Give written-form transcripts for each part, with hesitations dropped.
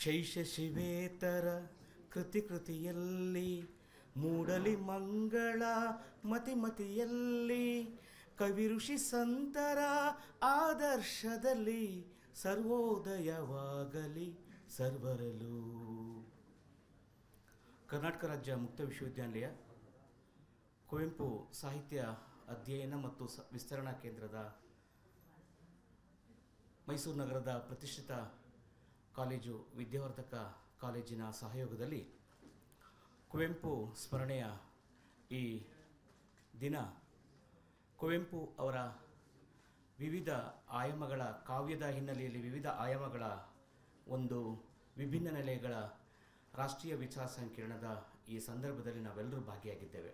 ಶೈಷ ಶಿವೇತರ ಕೃತಿಯಲ್ಲಿ ಮೂಡಲಿ ಮಂಗಳ ಮತಿಯಲ್ಲಿ ಕವಿ ಋಷಿ ಸಂತರ ಆದರ್ಶದಲ್ಲಿ ಸರ್ವೋದಯವಾಗಲಿ ಸರ್ವರಲ್ಲೂ. ಕರ್ನಾಟಕ ರಾಜ್ಯ ಮುಕ್ತ ವಿಶ್ವವಿದ್ಯಾನಿಲಯ ಕುವೆಂಪು ಸಾಹಿತ್ಯ ಅಧ್ಯಯನ ಮತ್ತು ವಿಸ್ತರಣಾ ಕೇಂದ್ರದ ಮೈಸೂರು ನಗರದ ಪ್ರತಿಷ್ಠಿತ ಕಾಲೇಜು ವಿದ್ಯಾವರ್ಧಕ ಕಾಲೇಜಿನ ಸಹಯೋಗದಲ್ಲಿ ಕುವೆಂಪು ಸ್ಮರಣೆಯ ಈ ದಿನ ಕುವೆಂಪು ಅವರ ವಿವಿಧ ಆಯಾಮಗಳ ಕಾವ್ಯದ ಹಿನ್ನೆಲೆಯಲ್ಲಿ ವಿವಿಧ ಆಯಾಮಗಳ ಒಂದು ವಿಭಿನ್ನ ನೆಲೆಗಳ ರಾಷ್ಟ್ರೀಯ ವಿಚಾರ ಸಂಕಿರಣದ ಈ ಸಂದರ್ಭದಲ್ಲಿ ನಾವೆಲ್ಲರೂ ಭಾಗಿಯಾಗಿದ್ದೇವೆ.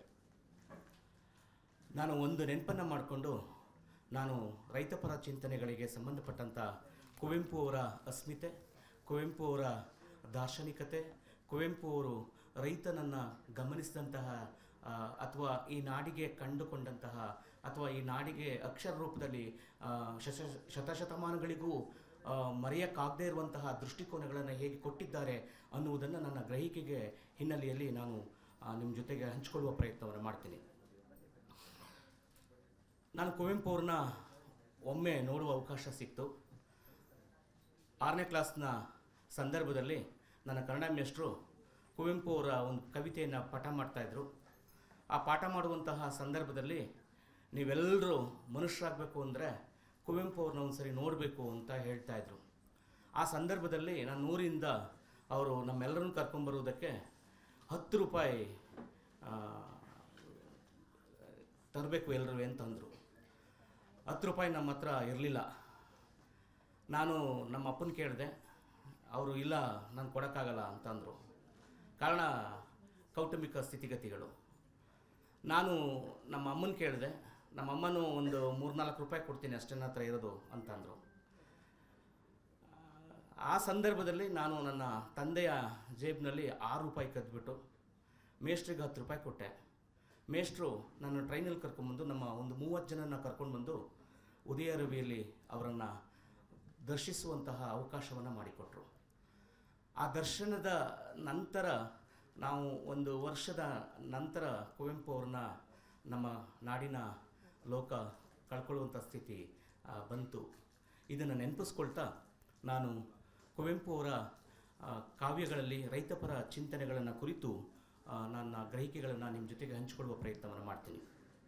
ನಾನು ಒಂದು ನೆನಪನ್ನು ಮಾಡಿಕೊಂಡು ನಾನು ರೈತಪರ ಚಿಂತನೆಗಳಿಗೆ ಸಂಬಂಧಪಟ್ಟಂಥ ಕುವೆಂಪು ಅವರ ಅಸ್ಮಿತೆ, ಕುವೆಂಪು ಅವರ ದಾರ್ಶನಿಕತೆ, ಕುವೆಂಪು ಅವರು ರೈತನನ್ನು ಗಮನಿಸಿದಂತಹ ಅಥವಾ ಈ ನಾಡಿಗೆ ಕಂಡುಕೊಂಡಂತಹ ಅಥವಾ ಈ ನಾಡಿಗೆ ಅಕ್ಷರ ರೂಪದಲ್ಲಿ ಶತಶತಮಾನಗಳಿಗೂ ಮರೆಯಕ್ಕಾಗದೇ ಇರುವಂತಹ ದೃಷ್ಟಿಕೋನಗಳನ್ನು ಹೇಗೆ ಕೊಟ್ಟಿದ್ದಾರೆ ಅನ್ನುವುದನ್ನು ನನ್ನ ಗ್ರಹಿಕೆಗೆ ಹಿನ್ನೆಲೆಯಲ್ಲಿ ನಾನು ನಿಮ್ಮ ಜೊತೆಗೆ ಹಂಚಿಕೊಳ್ಳುವ ಪ್ರಯತ್ನವನ್ನು ಮಾಡ್ತೀನಿ. ನಾನು ಕುವೆಂಪು ಅವ್ರನ್ನ ಒಮ್ಮೆ ನೋಡುವ ಅವಕಾಶ ಸಿಕ್ತು. 6ನೇ ಕ್ಲಾಸ್ನ ಸಂದರ್ಭದಲ್ಲಿ ನನ್ನ ಕನ್ನಡ ಮೇಷ್ಟ್ರು ಕುವೆಂಪು ಅವರ ಒಂದು ಕವಿತೆಯನ್ನು ಪಾಠ ಮಾಡ್ತಾಯಿದ್ರು. ಆ ಪಾಠ ಮಾಡುವಂತಹ ಸಂದರ್ಭದಲ್ಲಿ ನೀವೆಲ್ಲರೂ ಮನುಷ್ಯರಾಗಬೇಕು ಅಂದರೆ ಕುವೆಂಪು ಅವ್ರನ್ನ ಒಂದು ಸರಿ ನೋಡಬೇಕು ಅಂತ ಹೇಳ್ತಾಯಿದ್ರು. ಆ ಸಂದರ್ಭದಲ್ಲಿ ನಾನು ಊರಿಂದ ಅವರು ನಮ್ಮೆಲ್ಲರನ್ನು ಕರ್ಕೊಂಬರುವುದಕ್ಕೆ 10 ರೂಪಾಯಿ ತರಬೇಕು ಎಲ್ಲರೂ ಅಂತಂದರು. 10 ರೂಪಾಯಿ ನಮ್ಮ ಹತ್ರ ಇರಲಿಲ್ಲ. ನಾನು ನಮ್ಮ ಅಪ್ಪನ ಕೇಳಿದೆ. ಅವರು ಇಲ್ಲ, ನಾನು ಕೊಡೋಕ್ಕಾಗಲ್ಲ ಅಂತಂದರು. ಕಾರಣ ಕೌಟುಂಬಿಕ ಸ್ಥಿತಿಗತಿಗಳು. ನಾನು ನಮ್ಮ ಅಮ್ಮನ ಕೇಳಿದೆ. ನಮ್ಮ ಅಮ್ಮನೂ ಒಂದು 3-4 ರೂಪಾಯಿ ಕೊಡ್ತೀನಿ ಅಷ್ಟೇ ನನ್ನ ಹತ್ರ ಇರೋದು ಅಂತಂದರು. ಆ ಸಂದರ್ಭದಲ್ಲಿ ನಾನು ನನ್ನ ತಂದೆಯ ಜೇಬಿನಲ್ಲಿ 6 ರೂಪಾಯಿ ಕದ್ಬಿಟ್ಟು ಮೇಷ್ಟ್ರಿಗೆ 10 ರೂಪಾಯಿ ಕೊಟ್ಟೆ. ಮೇಷ್ಟ್ರು ನನ್ನ ಟ್ರೈನಲ್ಲಿ ಕರ್ಕೊಂಡ್ಬಂದು ನಮ್ಮ ಒಂದು 30 ಜನನ ಕರ್ಕೊಂಡು ಬಂದು ಉದಯ ರವಿಯಲ್ಲಿ ಅವರನ್ನು ದರ್ಶಿಸುವಂತಹ ಅವಕಾಶವನ್ನು ಮಾಡಿಕೊಟ್ರು. ಆ ದರ್ಶನದ ನಂತರ ನಾವು ಒಂದು ವರ್ಷದ ನಂತರ ಕುವೆಂಪು ಅವ್ರನ್ನ ನಮ್ಮ ನಾಡಿನ ಲೋಕ ಕಳ್ಕೊಳ್ಳುವಂಥ ಸ್ಥಿತಿ ಬಂತು. ಇದನ್ನು ನೆನಪಿಸ್ಕೊಳ್ತಾ ನಾನು ಕುವೆಂಪು ಅವರ ಕಾವ್ಯಗಳಲ್ಲಿ ರೈತಪರ ಚಿಂತನೆಗಳನ್ನು ಕುರಿತು ನನ್ನ ಗ್ರಹಿಕೆಗಳನ್ನು ನಿಮ್ಮ ಜೊತೆಗೆ ಹಂಚಿಕೊಳ್ಳುವ ಪ್ರಯತ್ನವನ್ನು ಮಾಡ್ತೀನಿ.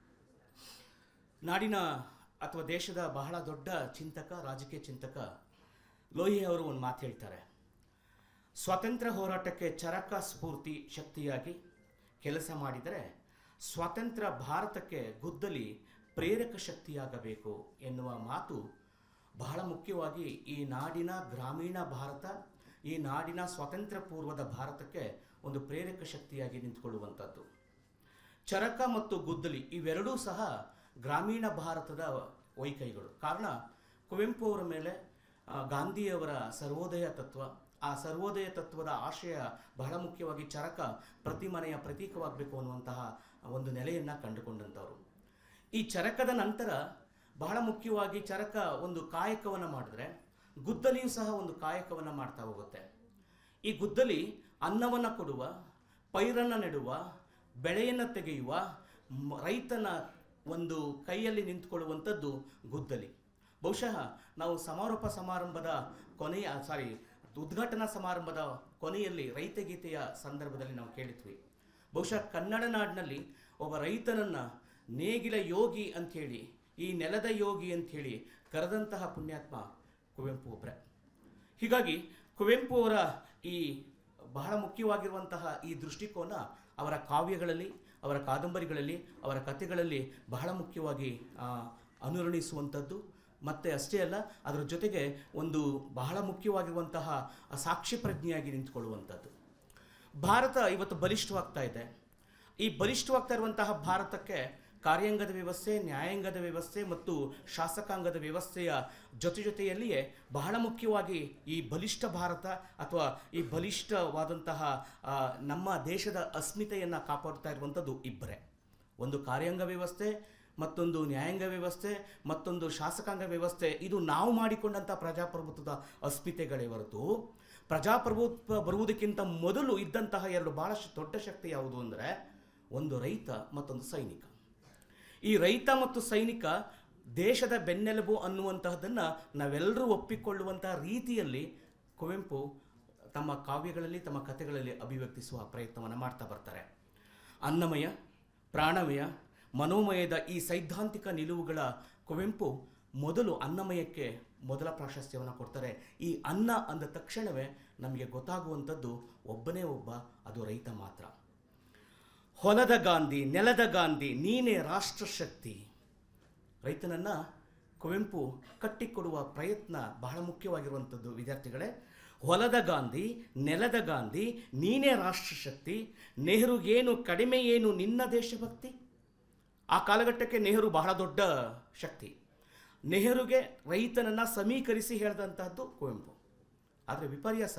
ನಾಡಿನ ಅಥವಾ ದೇಶದ ಬಹಳ ದೊಡ್ಡ ಚಿಂತಕ, ರಾಜಕೀಯ ಚಿಂತಕ ಲೋಹಿಯಾ ಅವರು ಒಂದು ಮಾತು ಹೇಳ್ತಾರೆ. ಸ್ವಾತಂತ್ರ್ಯ ಹೋರಾಟಕ್ಕೆ ಚರಕ ಸ್ಫೂರ್ತಿ ಶಕ್ತಿಯಾಗಿ ಕೆಲಸ ಮಾಡಿದರೆ ಸ್ವಾತಂತ್ರ್ಯ ಭಾರತಕ್ಕೆ ಗುದ್ದಲಿ ಪ್ರೇರಕ ಶಕ್ತಿಯಾಗಬೇಕು ಎನ್ನುವ ಮಾತು ಬಹಳ ಮುಖ್ಯವಾಗಿ ಈ ನಾಡಿನ ಗ್ರಾಮೀಣ ಭಾರತ, ಈ ನಾಡಿನ ಸ್ವಾತಂತ್ರ್ಯ ಪೂರ್ವದ ಭಾರತಕ್ಕೆ ಒಂದು ಪ್ರೇರಕ ಶಕ್ತಿಯಾಗಿ ನಿಂತುಕೊಳ್ಳುವಂಥದ್ದು. ಚರಕ ಮತ್ತು ಗುದ್ದಲಿ ಇವೆರಡೂ ಸಹ ಗ್ರಾಮೀಣ ಭಾರತದ ವೈಕೈಗಳು. ಕಾರಣ ಕುವೆಂಪು ಅವರ ಮೇಲೆ ಗಾಂಧಿಯವರ ಸರ್ವೋದಯ ತತ್ವ, ಆ ಸರ್ವೋದಯ ತತ್ವದ ಆಶಯ ಬಹಳ ಮುಖ್ಯವಾಗಿ ಚರಕ ಪ್ರತಿ ಮನೆಯ ಪ್ರತೀಕವಾಗಬೇಕು ಅನ್ನುವಂತಹ ಒಂದು ನೆಲೆಯನ್ನು ಕಂಡುಕೊಂಡಂಥವ್ರು. ಈ ಚರಕದ ನಂತರ ಬಹಳ ಮುಖ್ಯವಾಗಿ ಚರಕ ಒಂದು ಕಾಯಕವನ್ನು ಮಾಡಿದ್ರೆ ಗುದ್ದಲಿಯೂ ಸಹ ಒಂದು ಕಾಯಕವನ್ನು ಮಾಡ್ತಾ ಹೋಗುತ್ತೆ. ಈ ಗುದ್ದಲಿ ಅನ್ನವನ್ನು ಕೊಡುವ, ಪೈರನ್ನು ನೆಡುವ, ಬೆಳೆಯನ್ನು ತೆಗೆಯುವ ರೈತನ ಒಂದು ಕೈಯಲ್ಲಿ ನಿಂತುಕೊಳ್ಳುವಂಥದ್ದು ಗುದ್ದಲಿ. ಬಹುಶಃ ನಾವು ಸಮಾರೋಪ ಸಮಾರಂಭದ ಉದ್ಘಾಟನಾ ಸಮಾರಂಭದ ಕೊನೆಯಲ್ಲಿ ರೈತಗೀತೆಯ ಸಂದರ್ಭದಲ್ಲಿ ನಾವು ಕೇಳಿದ್ವಿ. ಬಹುಶಃ ಕನ್ನಡ ನಾಡಿನಲ್ಲಿ ಒಬ್ಬ ರೈತನನ್ನು ನೇಗಿಲ ಯೋಗಿ ಅಂಥೇಳಿ, ಈ ನೆಲದ ಯೋಗಿ ಅಂಥೇಳಿ ಕರೆದಂತಹ ಪುಣ್ಯಾತ್ಮ ಕುವೆಂಪು ಒಬ್ಬರೇ. ಹೀಗಾಗಿ ಕುವೆಂಪು ಅವರ ಈ ಬಹಳ ಮುಖ್ಯವಾಗಿರುವಂತಹ ಈ ದೃಷ್ಟಿಕೋನ ಅವರ ಕಾವ್ಯಗಳಲ್ಲಿ, ಅವರ ಕಾದಂಬರಿಗಳಲ್ಲಿ, ಅವರ ಕಥೆಗಳಲ್ಲಿ ಬಹಳ ಮುಖ್ಯವಾಗಿ ಅನುರಣಿಸುವಂಥದ್ದು. ಮತ್ತು ಅಷ್ಟೇ ಅಲ್ಲ, ಅದರ ಜೊತೆಗೆ ಒಂದು ಬಹಳ ಮುಖ್ಯವಾಗಿರುವಂತಹ ಸಾಕ್ಷಿ ಪ್ರಜ್ಞೆಯಾಗಿ ನಿಂತುಕೊಳ್ಳುವಂಥದ್ದು. ಭಾರತ ಇವತ್ತು ಬಲಿಷ್ಠವಾಗ್ತಾ ಇದೆ. ಈ ಬಲಿಷ್ಠವಾಗ್ತಾ ಇರುವಂತಹ ಭಾರತಕ್ಕೆ ಕಾರ್ಯಾಂಗದ ವ್ಯವಸ್ಥೆ, ನ್ಯಾಯಾಂಗದ ವ್ಯವಸ್ಥೆ ಮತ್ತು ಶಾಸಕಾಂಗದ ವ್ಯವಸ್ಥೆಯ ಜೊತೆಯಲ್ಲಿಯೇ ಬಹಳ ಮುಖ್ಯವಾಗಿ ಈ ಬಲಿಷ್ಠ ಭಾರತ ಅಥವಾ ಈ ಬಲಿಷ್ಠವಾದಂತಹ ನಮ್ಮ ದೇಶದ ಅಸ್ಮಿತೆಯನ್ನು ಕಾಪಾಡ್ತಾ ಇರುವಂಥದ್ದು ಇಬ್ಬರೇ. ಒಂದು ಕಾರ್ಯಾಂಗ ವ್ಯವಸ್ಥೆ, ಮತ್ತೊಂದು ನ್ಯಾಯಾಂಗ ವ್ಯವಸ್ಥೆ, ಮತ್ತೊಂದು ಶಾಸಕಾಂಗ ವ್ಯವಸ್ಥೆ. ಇದು ನಾವು ಮಾಡಿಕೊಂಡಂಥ ಪ್ರಜಾಪ್ರಭುತ್ವದ ಅಸ್ಮಿತೆಗಳೇ ಹೊರತು ಪ್ರಜಾಪ್ರಭುತ್ವ ಬರುವುದಕ್ಕಿಂತ ಮೊದಲು ಇದ್ದಂತಹ ಎರಡು ಬಹಳ ದೊಡ್ಡ ಶಕ್ತಿ ಯಾವುದು ಅಂದರೆ, ಒಂದು ರೈತ, ಮತ್ತೊಂದು ಸೈನಿಕ. ಈ ರೈತ ಮತ್ತು ಸೈನಿಕ ದೇಶದ ಬೆನ್ನೆಲುಬು ಅನ್ನುವಂತಹದ್ದನ್ನು ನಾವೆಲ್ಲರೂ ಒಪ್ಪಿಕೊಳ್ಳುವಂತಹ ರೀತಿಯಲ್ಲಿ ಕುವೆಂಪು ತಮ್ಮ ಕಾವ್ಯಗಳಲ್ಲಿ, ತಮ್ಮ ಕಥೆಗಳಲ್ಲಿ ಅಭಿವ್ಯಕ್ತಿಸುವ ಪ್ರಯತ್ನವನ್ನು ಮಾಡ್ತಾ ಬರ್ತಾರೆ. ಅನ್ನಮಯ, ಪ್ರಾಣಮಯ, ಮನೋಮಯದ ಈ ಸೈದ್ಧಾಂತಿಕ ನಿಲುವುಗಳ ಕುವೆಂಪು ಮೊದಲು ಅನ್ನಮಯಕ್ಕೆ ಮೊದಲ ಪ್ರಾಶಸ್ತ್ಯವನ್ನು ಕೊಡ್ತಾರೆ. ಈ ಅನ್ನ ಅಂದ ತಕ್ಷಣವೇ ನಮಗೆ ಗೊತ್ತಾಗುವಂಥದ್ದು ಒಬ್ಬನೇ ಒಬ್ಬ, ಅದು ರೈತ ಮಾತ್ರ. ಹೊಲದ ಗಾಂಧಿ, ನೆಲದ ಗಾಂಧಿ, ನೀನೇ ರಾಷ್ಟ್ರಶಕ್ತಿ. ರೈತನನ್ನು ಕುವೆಂಪು ಕಟ್ಟಿಕೊಡುವ ಪ್ರಯತ್ನ ಬಹಳ ಮುಖ್ಯವಾಗಿರುವಂಥದ್ದು ವಿದ್ಯಾರ್ಥಿಗಳೇ. ಹೊಲದ ಗಾಂಧಿ, ನೆಲದ ಗಾಂಧಿ, ನೀನೇ ರಾಷ್ಟ್ರಶಕ್ತಿ, ನೆಹರುಗೇನು ಕಡಿಮೆ ಏನು ನಿನ್ನ ದೇಶಭಕ್ತಿ. ಆ ಕಾಲಘಟ್ಟಕ್ಕೆ ನೆಹರು ಬಹಳ ದೊಡ್ಡ ಶಕ್ತಿ. ನೆಹರುಗೆ ರೈತನನ್ನು ಸಮೀಕರಿಸಿ ಹೇಳಿದಂತಹದ್ದು ಕುವೆಂಪು. ಆದರೆ ವಿಪರ್ಯಾಸ,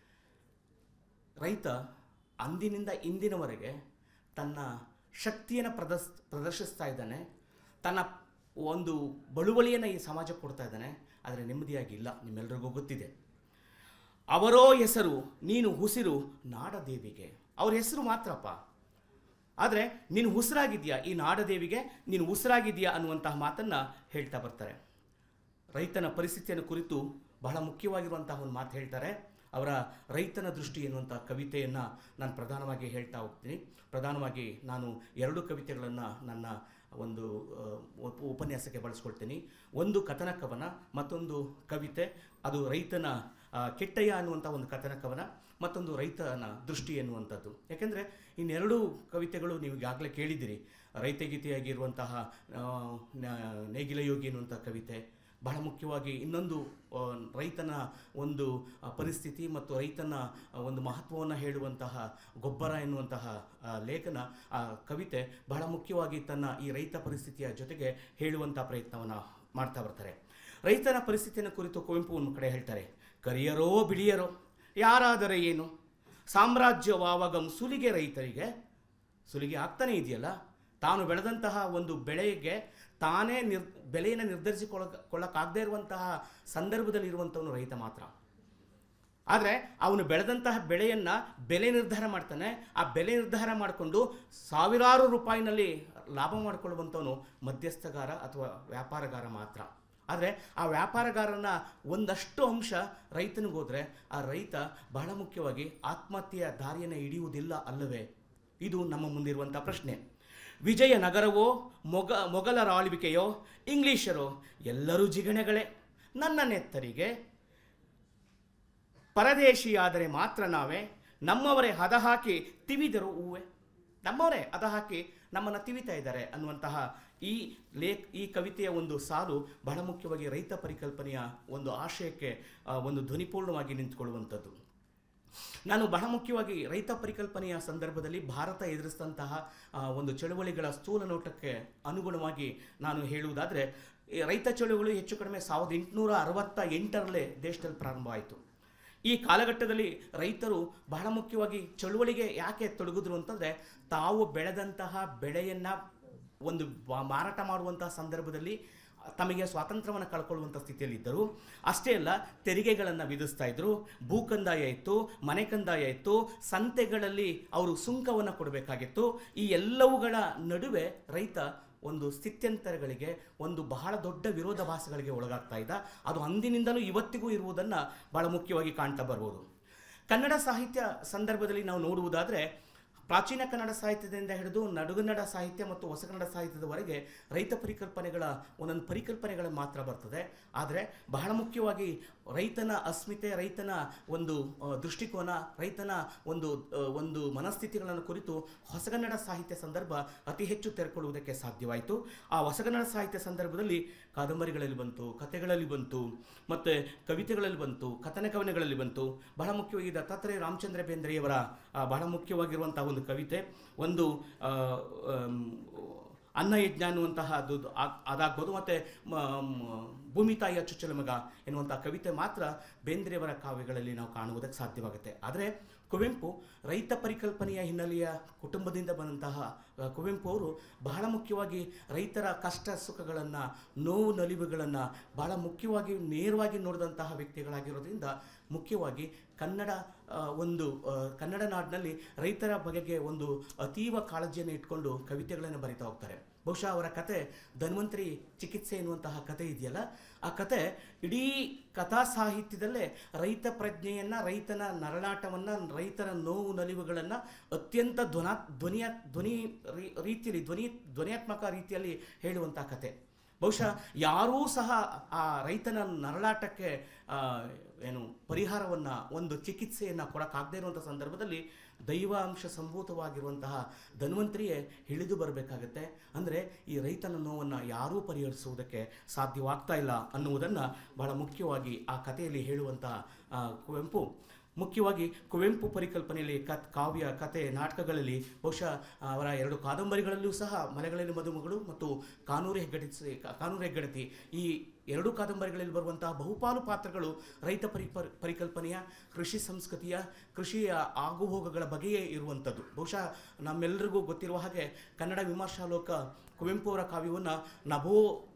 ರೈತ ಅಂದಿನಿಂದ ಇಂದಿನವರೆಗೆ ತನ್ನ ಶಕ್ತಿಯನ್ನು ಪ್ರದರ್ಶಿಸ್ತಾ ಇದ್ದಾನೆ, ತನ್ನ ಒಂದು ಬಳುವಳಿಯನ್ನು ಈ ಸಮಾಜಕ್ಕೆ ಕೊಡ್ತಾ ಇದ್ದಾನೆ, ಆದರೆ ನೆಮ್ಮದಿಯಾಗಿಲ್ಲ. ನಿಮ್ಮೆಲ್ಲರಿಗೂ ಗೊತ್ತಿದೆ. ಅವರೋ ಹೆಸರು ನೀನು ಉಸಿರು ನಾಡದೇವಿಗೆ. ಅವ್ರ ಹೆಸರು ಮಾತ್ರಪ್ಪ, ಆದರೆ ನೀನು ಉಸಿರಾಗಿದೆಯಾ ಈ ನಾಡದೇವಿಗೆ, ನೀನು ಉಸಿರಾಗಿದೆಯಾ ಅನ್ನುವಂತಹ ಮಾತನ್ನು ಹೇಳ್ತಾ ಬರ್ತಾರೆ. ರೈತನ ಪರಿಸ್ಥಿತಿಯನ್ನು ಕುರಿತು ಬಹಳ ಮುಖ್ಯವಾಗಿರುವಂತಹ ಒಂದು ಮಾತು ಹೇಳ್ತಾರೆ. ಅವರ ರೈತನ ದೃಷ್ಟಿ ಎನ್ನುವಂಥ ಕವಿತೆಯನ್ನು ನಾನು ಪ್ರಧಾನವಾಗಿ ಹೇಳ್ತಾ ಹೋಗ್ತೀನಿ. ಪ್ರಧಾನವಾಗಿ ನಾನು 2 ಕವಿತೆಗಳನ್ನು ನನ್ನ ಒಂದು ಉಪನ್ಯಾಸಕ್ಕೆ ಬಳಸ್ಕೊಳ್ತೀನಿ. ಒಂದು ಕಥನ ಕವನ, ಮತ್ತೊಂದು ಕವಿತೆ. ಅದು ರೈತನ ಕೆಟ್ಟಯ್ಯ ಅನ್ನುವಂಥ ಒಂದು ಕಥನ ಕವನ, ಮತ್ತೊಂದು ರೈತನ ದೃಷ್ಟಿ ಎನ್ನುವಂಥದ್ದು. ಯಾಕೆಂದರೆ ಇನ್ನೆರಡೂ ಕವಿತೆಗಳು ನೀವು ಈಗಾಗಲೇ ಕೇಳಿದ್ದೀರಿ. ರೈತಗೀತೆಯಾಗಿರುವಂತಹ ನೇಗಿಲ ಯೋಗಿ ಎನ್ನುವಂಥ ಕವಿತೆ, ಬಹಳ ಮುಖ್ಯವಾಗಿ ಇನ್ನೊಂದು ರೈತನ ಒಂದು ಪರಿಸ್ಥಿತಿ ಮತ್ತು ರೈತನ ಒಂದು ಮಹತ್ವವನ್ನು ಹೇಳುವಂತಹ ಗೊಬ್ಬರ ಎನ್ನುವಂತಹ ಲೇಖನ, ಕವಿತೆ ಬಹಳ ಮುಖ್ಯವಾಗಿ ತನ್ನ ಈ ರೈತ ಪರಿಸ್ಥಿತಿಯ ಜೊತೆಗೆ ಹೇಳುವಂಥ ಪ್ರಯತ್ನವನ್ನು ಮಾಡ್ತಾ ಬರ್ತಾರೆ. ರೈತನ ಪರಿಸ್ಥಿತಿಯನ್ನು ಕುರಿತು ಕುವೆಂಪು ಒಂದು ಕಡೆ ಹೇಳ್ತಾರೆ, ಕರಿಯರೋ ಬಿಳಿಯರೋ ಯಾರಾದರೆ ಏನು, ಸಾಮ್ರಾಜ್ಯವಾವಗಂ ಸುಲಿಗೆ ರೈತರಿಗೆ. ಸುಲಿಗೆ ಆಗ್ತಾನೆ ಇದೆಯಲ್ಲ, ತಾನು ಬೆಳೆದಂತಹ ಒಂದು ಬೆಳೆಗೆ ತಾನೇ ಬೆಲೆಯನ್ನು ನಿರ್ಧರಿಸಿಕೊಳ್ಳಕ್ಕಾಗದೇ ಇರುವಂತಹ ಸಂದರ್ಭದಲ್ಲಿ ಇರುವಂಥವನು ರೈತ ಮಾತ್ರ. ಆದರೆ ಅವನು ಬೆಳೆದಂತಹ ಬೆಳೆಯನ್ನು ಬೆಲೆ ನಿರ್ಧಾರ ಮಾಡ್ತಾನೆ. ಆ ಬೆಲೆ ನಿರ್ಧಾರ ಮಾಡಿಕೊಂಡು ಸಾವಿರಾರು ರೂಪಾಯಿನಲ್ಲಿ ಲಾಭ ಮಾಡಿಕೊಳ್ಳುವಂಥವನು ಮಧ್ಯಸ್ಥಗಾರ ಅಥವಾ ವ್ಯಾಪಾರಗಾರ ಮಾತ್ರ. ಆದರೆ ಆ ವ್ಯಾಪಾರಗಾರನ ಒಂದಷ್ಟು ಅಂಶ ರೈತನಿಗೋದ್ರೆ ಆ ರೈತ ಬಹಳ ಮುಖ್ಯವಾಗಿ ಆತ್ಮಹತ್ಯೆಯ ದಾರಿಯನ್ನು ಹಿಡಿಯುವುದಿಲ್ಲ ಅಲ್ಲವೇ? ಇದು ನಮ್ಮ ಮುಂದಿರುವಂಥ ಪ್ರಶ್ನೆ. ವಿಜಯ ನಗರವೋ ಮೊಘಲರ ಆಳ್ವಿಕೆಯೋ ಇಂಗ್ಲಿಷರೋ ಎಲ್ಲರೂ ಜಿಗಣೆಗಳೇ. ನನ್ನ ನೆತ್ತರಿಗೆ ಪರದೇಶಿಯಾದರೆ ಮಾತ್ರ ನಾವೇ, ನಮ್ಮವರೇ ಹದ ಹಾಕಿ ತಿವಿದರು ಹೂವೆ. ನಮ್ಮವರೇ ಹದ ಹಾಕಿ ನಮ್ಮನ್ನು ತಿವಿತಾ ಇದ್ದಾರೆ ಅನ್ನುವಂತಹ ಈ ಕವಿತೆಯ ಒಂದು ಸಾಲು ಬಹಳ ಮುಖ್ಯವಾಗಿ ರೈತ ಪರಿಕಲ್ಪನೆಯ ಒಂದು ಆಶಯಕ್ಕೆ ಒಂದು ಧ್ವನಿಪೂರ್ಣವಾಗಿ ನಿಂತುಕೊಳ್ಳುವಂಥದ್ದು. ನಾನು ಬಹಳ ಮುಖ್ಯವಾಗಿ ರೈತ ಪರಿಕಲ್ಪನೆಯ ಸಂದರ್ಭದಲ್ಲಿ ಭಾರತ ಎದುರಿಸಿದಂತಹ ಒಂದು ಚಳುವಳಿಗಳ ಸ್ಥೂಲ ನೋಟಕ್ಕೆ ಅನುಗುಣವಾಗಿ ನಾನು ಹೇಳುವುದಾದರೆ, ರೈತ ಚಳುವಳಿ ಹೆಚ್ಚು ಕಡಿಮೆ 1868ರಲ್ಲೇ ದೇಶದಲ್ಲಿ ಪ್ರಾರಂಭ ಆಯಿತು. ಈ ಕಾಲಘಟ್ಟದಲ್ಲಿ ರೈತರು ಬಹಳ ಮುಖ್ಯವಾಗಿ ಚಳುವಳಿಗೆ ಯಾಕೆ ತೊಡಗಿದ್ರು ಅಂತಂದರೆ, ತಾವು ಬೆಳೆದಂತಹ ಬೆಳೆಯನ್ನು ಒಂದು ಮಾರಾಟ ಮಾಡುವಂತಹ ಸಂದರ್ಭದಲ್ಲಿ ತಮಗೆ ಸ್ವಾತಂತ್ರ್ಯವನ್ನು ಕಳ್ಕೊಳ್ಳುವಂಥ ಸ್ಥಿತಿಯಲ್ಲಿದ್ದರು. ಅಷ್ಟೇ ಅಲ್ಲ, ತೆರಿಗೆಗಳನ್ನು ವಿಧಿಸ್ತಾ ಇದ್ದರು, ಭೂಕಂದಾಯ ಇತ್ತು, ಮನೆ ಕಂದಾಯ ಇತ್ತು, ಸಂತೆಗಳಲ್ಲಿ ಅವರು ಸುಂಕವನ್ನು ಕೊಡಬೇಕಾಗಿತ್ತು. ಈ ಎಲ್ಲವುಗಳ ನಡುವೆ ರೈತ ಒಂದು ಸ್ಥಿತ್ಯಂತರಗಳಿಗೆ, ಒಂದು ಬಹಳ ದೊಡ್ಡ ವಿರೋಧಾಭಾಸಗಳಿಗೆ ಒಳಗಾಗ್ತಾ ಇದ್ದ. ಅದು ಅಂದಿನಿಂದಲೂ ಇವತ್ತಿಗೂ ಇರುವುದನ್ನು ಬಹಳ ಮುಖ್ಯವಾಗಿ ಕಾಣ್ತಾ ಬರ್ಬೋದು. ಕನ್ನಡ ಸಾಹಿತ್ಯ ಸಂದರ್ಭದಲ್ಲಿ ನಾವು ನೋಡುವುದಾದರೆ, ಪ್ರಾಚೀನ ಕನ್ನಡ ಸಾಹಿತ್ಯದಿಂದ ಹಿಡಿದು ನಡುಗನ್ನಡ ಸಾಹಿತ್ಯ ಮತ್ತು ಹೊಸಗನ್ನಡ ಸಾಹಿತ್ಯದವರೆಗೆ ರೈತ ಪರಿಕಲ್ಪನೆಗಳ ಒಂದೊಂದು ಪರಿಕಲ್ಪನೆಗಳು ಮಾತ್ರ ಬರ್ತದೆ. ಆದರೆ ಬಹಳ ಮುಖ್ಯವಾಗಿ ರೈತನ ಅಸ್ಮಿತೆ, ರೈತನ ಒಂದು ದೃಷ್ಟಿಕೋನ, ರೈತನ ಒಂದು ಮನಸ್ಥಿತಿಗಳನ್ನು ಕುರಿತು ಹೊಸಗನ್ನಡ ಸಾಹಿತ್ಯ ಸಂದರ್ಭ ಅತಿ ಹೆಚ್ಚು ತೆರೆಕೊಳ್ಳುವುದಕ್ಕೆ ಸಾಧ್ಯವಾಯಿತು. ಆ ಹೊಸಗನ್ನಡ ಸಾಹಿತ್ಯ ಸಂದರ್ಭದಲ್ಲಿ ಕಾದಂಬರಿಗಳಲ್ಲಿ ಬಂತು, ಕಥೆಗಳಲ್ಲಿ ಬಂತು, ಮತ್ತು ಕವಿತೆಗಳಲ್ಲಿ ಬಂತು, ಕಥನ ಕವನಗಳಲ್ಲಿ ಬಂತು. ಬಹಳ ಮುಖ್ಯವಾಗಿ ದತ್ತಾತ್ರೇಯ ರಾಮಚಂದ್ರ ಬೇಂದ್ರೆಯವರ ಬಹಳ ಮುಖ್ಯವಾಗಿರುವಂತಹ ಒಂದು ಕವಿತೆ, ಒಂದು ಅನ್ನ ಯಜ್ಞ ಅನ್ನುವಂತಹದ್ದು ಅದಾಗ್ಬೋದು, ಮತ್ತು ಭೂಮಿ ತಾಯಿಯ ಚುಚ್ಚಲ ಮಗ ಎನ್ನುವಂಥ ಕವಿತೆ ಮಾತ್ರ ಬೇಂದ್ರೆಯವರ ಕಾವ್ಯಗಳಲ್ಲಿ ನಾವು ಕಾಣುವುದಕ್ಕೆ ಸಾಧ್ಯವಾಗುತ್ತೆ. ಆದರೆ ಕುವೆಂಪು ರೈತ ಪರಿಕಲ್ಪನೆಯ ಹಿನ್ನೆಲೆಯ ಕುಟುಂಬದಿಂದ ಬಂದಂತಹ ಕುವೆಂಪು ಅವರು ಬಹಳ ಮುಖ್ಯವಾಗಿ ರೈತರ ಕಷ್ಟ ಸುಖಗಳನ್ನು, ನೋವು ನಲಿವುಗಳನ್ನು ಬಹಳ ಮುಖ್ಯವಾಗಿ ನೇರವಾಗಿ ನೋಡಿದಂತಹ ವ್ಯಕ್ತಿಗಳಾಗಿರೋದ್ರಿಂದ ಮುಖ್ಯವಾಗಿ ಕನ್ನಡ ನಾಡಿನಲ್ಲಿ ರೈತರ ಬಗೆಗೆ ಒಂದು ಅತೀವ ಕಾಳಜಿಯನ್ನು ಇಟ್ಕೊಂಡು ಕವಿತೆಗಳನ್ನು ಬರೀತಾ ಹೋಗ್ತಾರೆ. ಬಹುಶಃ ಅವರ ಕತೆ ಧನ್ವಂತರಿ ಚಿಕಿತ್ಸೆ ಎನ್ನುವಂತಹ ಕತೆ ಇದೆಯಲ್ಲ, ಆ ಕತೆ ಇಡೀ ಕಥಾ ಸಾಹಿತ್ಯದಲ್ಲೇ ರೈತ ಪ್ರಜ್ಞೆಯನ್ನು, ರೈತನ ನರಳಾಟವನ್ನು, ರೈತರ ನೋವು ನಲಿವುಗಳನ್ನು ಅತ್ಯಂತ ಧ್ವನಿಯಾತ್ಮಕ ರೀತಿಯಲ್ಲಿ ಹೇಳುವಂಥ ಕತೆ. ಬಹುಶಃ ಯಾರೂ ಸಹ ಆ ರೈತನ ನರಳಾಟಕ್ಕೆ ಪರಿಹಾರವನ್ನು, ಒಂದು ಚಿಕಿತ್ಸೆಯನ್ನು ಕೊಡೋಕ್ಕಾಗದೇ ಇರುವಂಥ ಸಂದರ್ಭದಲ್ಲಿ ದೈವಾಂಶ ಸಂಭೂತವಾಗಿರುವಂತಹ ಧನ್ವಂತರಿಯೇ ಇಳಿದು ಬರಬೇಕಾಗತ್ತೆ. ಅಂದರೆ ಈ ರೈತನ ನೋವನ್ನು ಯಾರೂ ಪರಿಹರಿಸುವುದಕ್ಕೆ ಸಾಧ್ಯವಾಗ್ತಾ ಇಲ್ಲ ಅನ್ನುವುದನ್ನು ಬಹಳ ಮುಖ್ಯವಾಗಿ ಆ ಕಥೆಯಲ್ಲಿ ಹೇಳುವಂಥ ಕುವೆಂಪು, ಮುಖ್ಯವಾಗಿ ಕುವೆಂಪು ಪರಿಕಲ್ಪನೆಯಲ್ಲಿ ಕಾವ್ಯ, ಕತೆ, ನಾಟಕಗಳಲ್ಲಿ ಬಹುಶಃ ಅವರ 2 ಕಾದಂಬರಿಗಳಲ್ಲೂ ಸಹ ಮಲೆಗಳಲ್ಲಿ ಮದುಮಗಳು ಮತ್ತು ಕಾನೂರು ಹೆಗ್ಗಡತಿ ಈ 2 ಕಾದಂಬರಿಗಳಲ್ಲಿ ಬರುವಂತಹ ಬಹುಪಾಲು ಪಾತ್ರಗಳು ರೈತ ಪರಿಕಲ್ಪನೆಯ, ಕೃಷಿ ಸಂಸ್ಕೃತಿಯ, ಕೃಷಿಯ ಆಗುಹೋಗುಗಳ ಬಗೆಯೇ ಇರುವಂಥದ್ದು. ಬಹುಶಃ ನಮ್ಮೆಲ್ಲರಿಗೂ ಗೊತ್ತಿರುವ ಹಾಗೆ ಕನ್ನಡ ವಿಮರ್ಶಾಲೋಕ ಕುವೆಂಪು ಅವರ ಕಾವ್ಯವನ್ನು ನಭೋ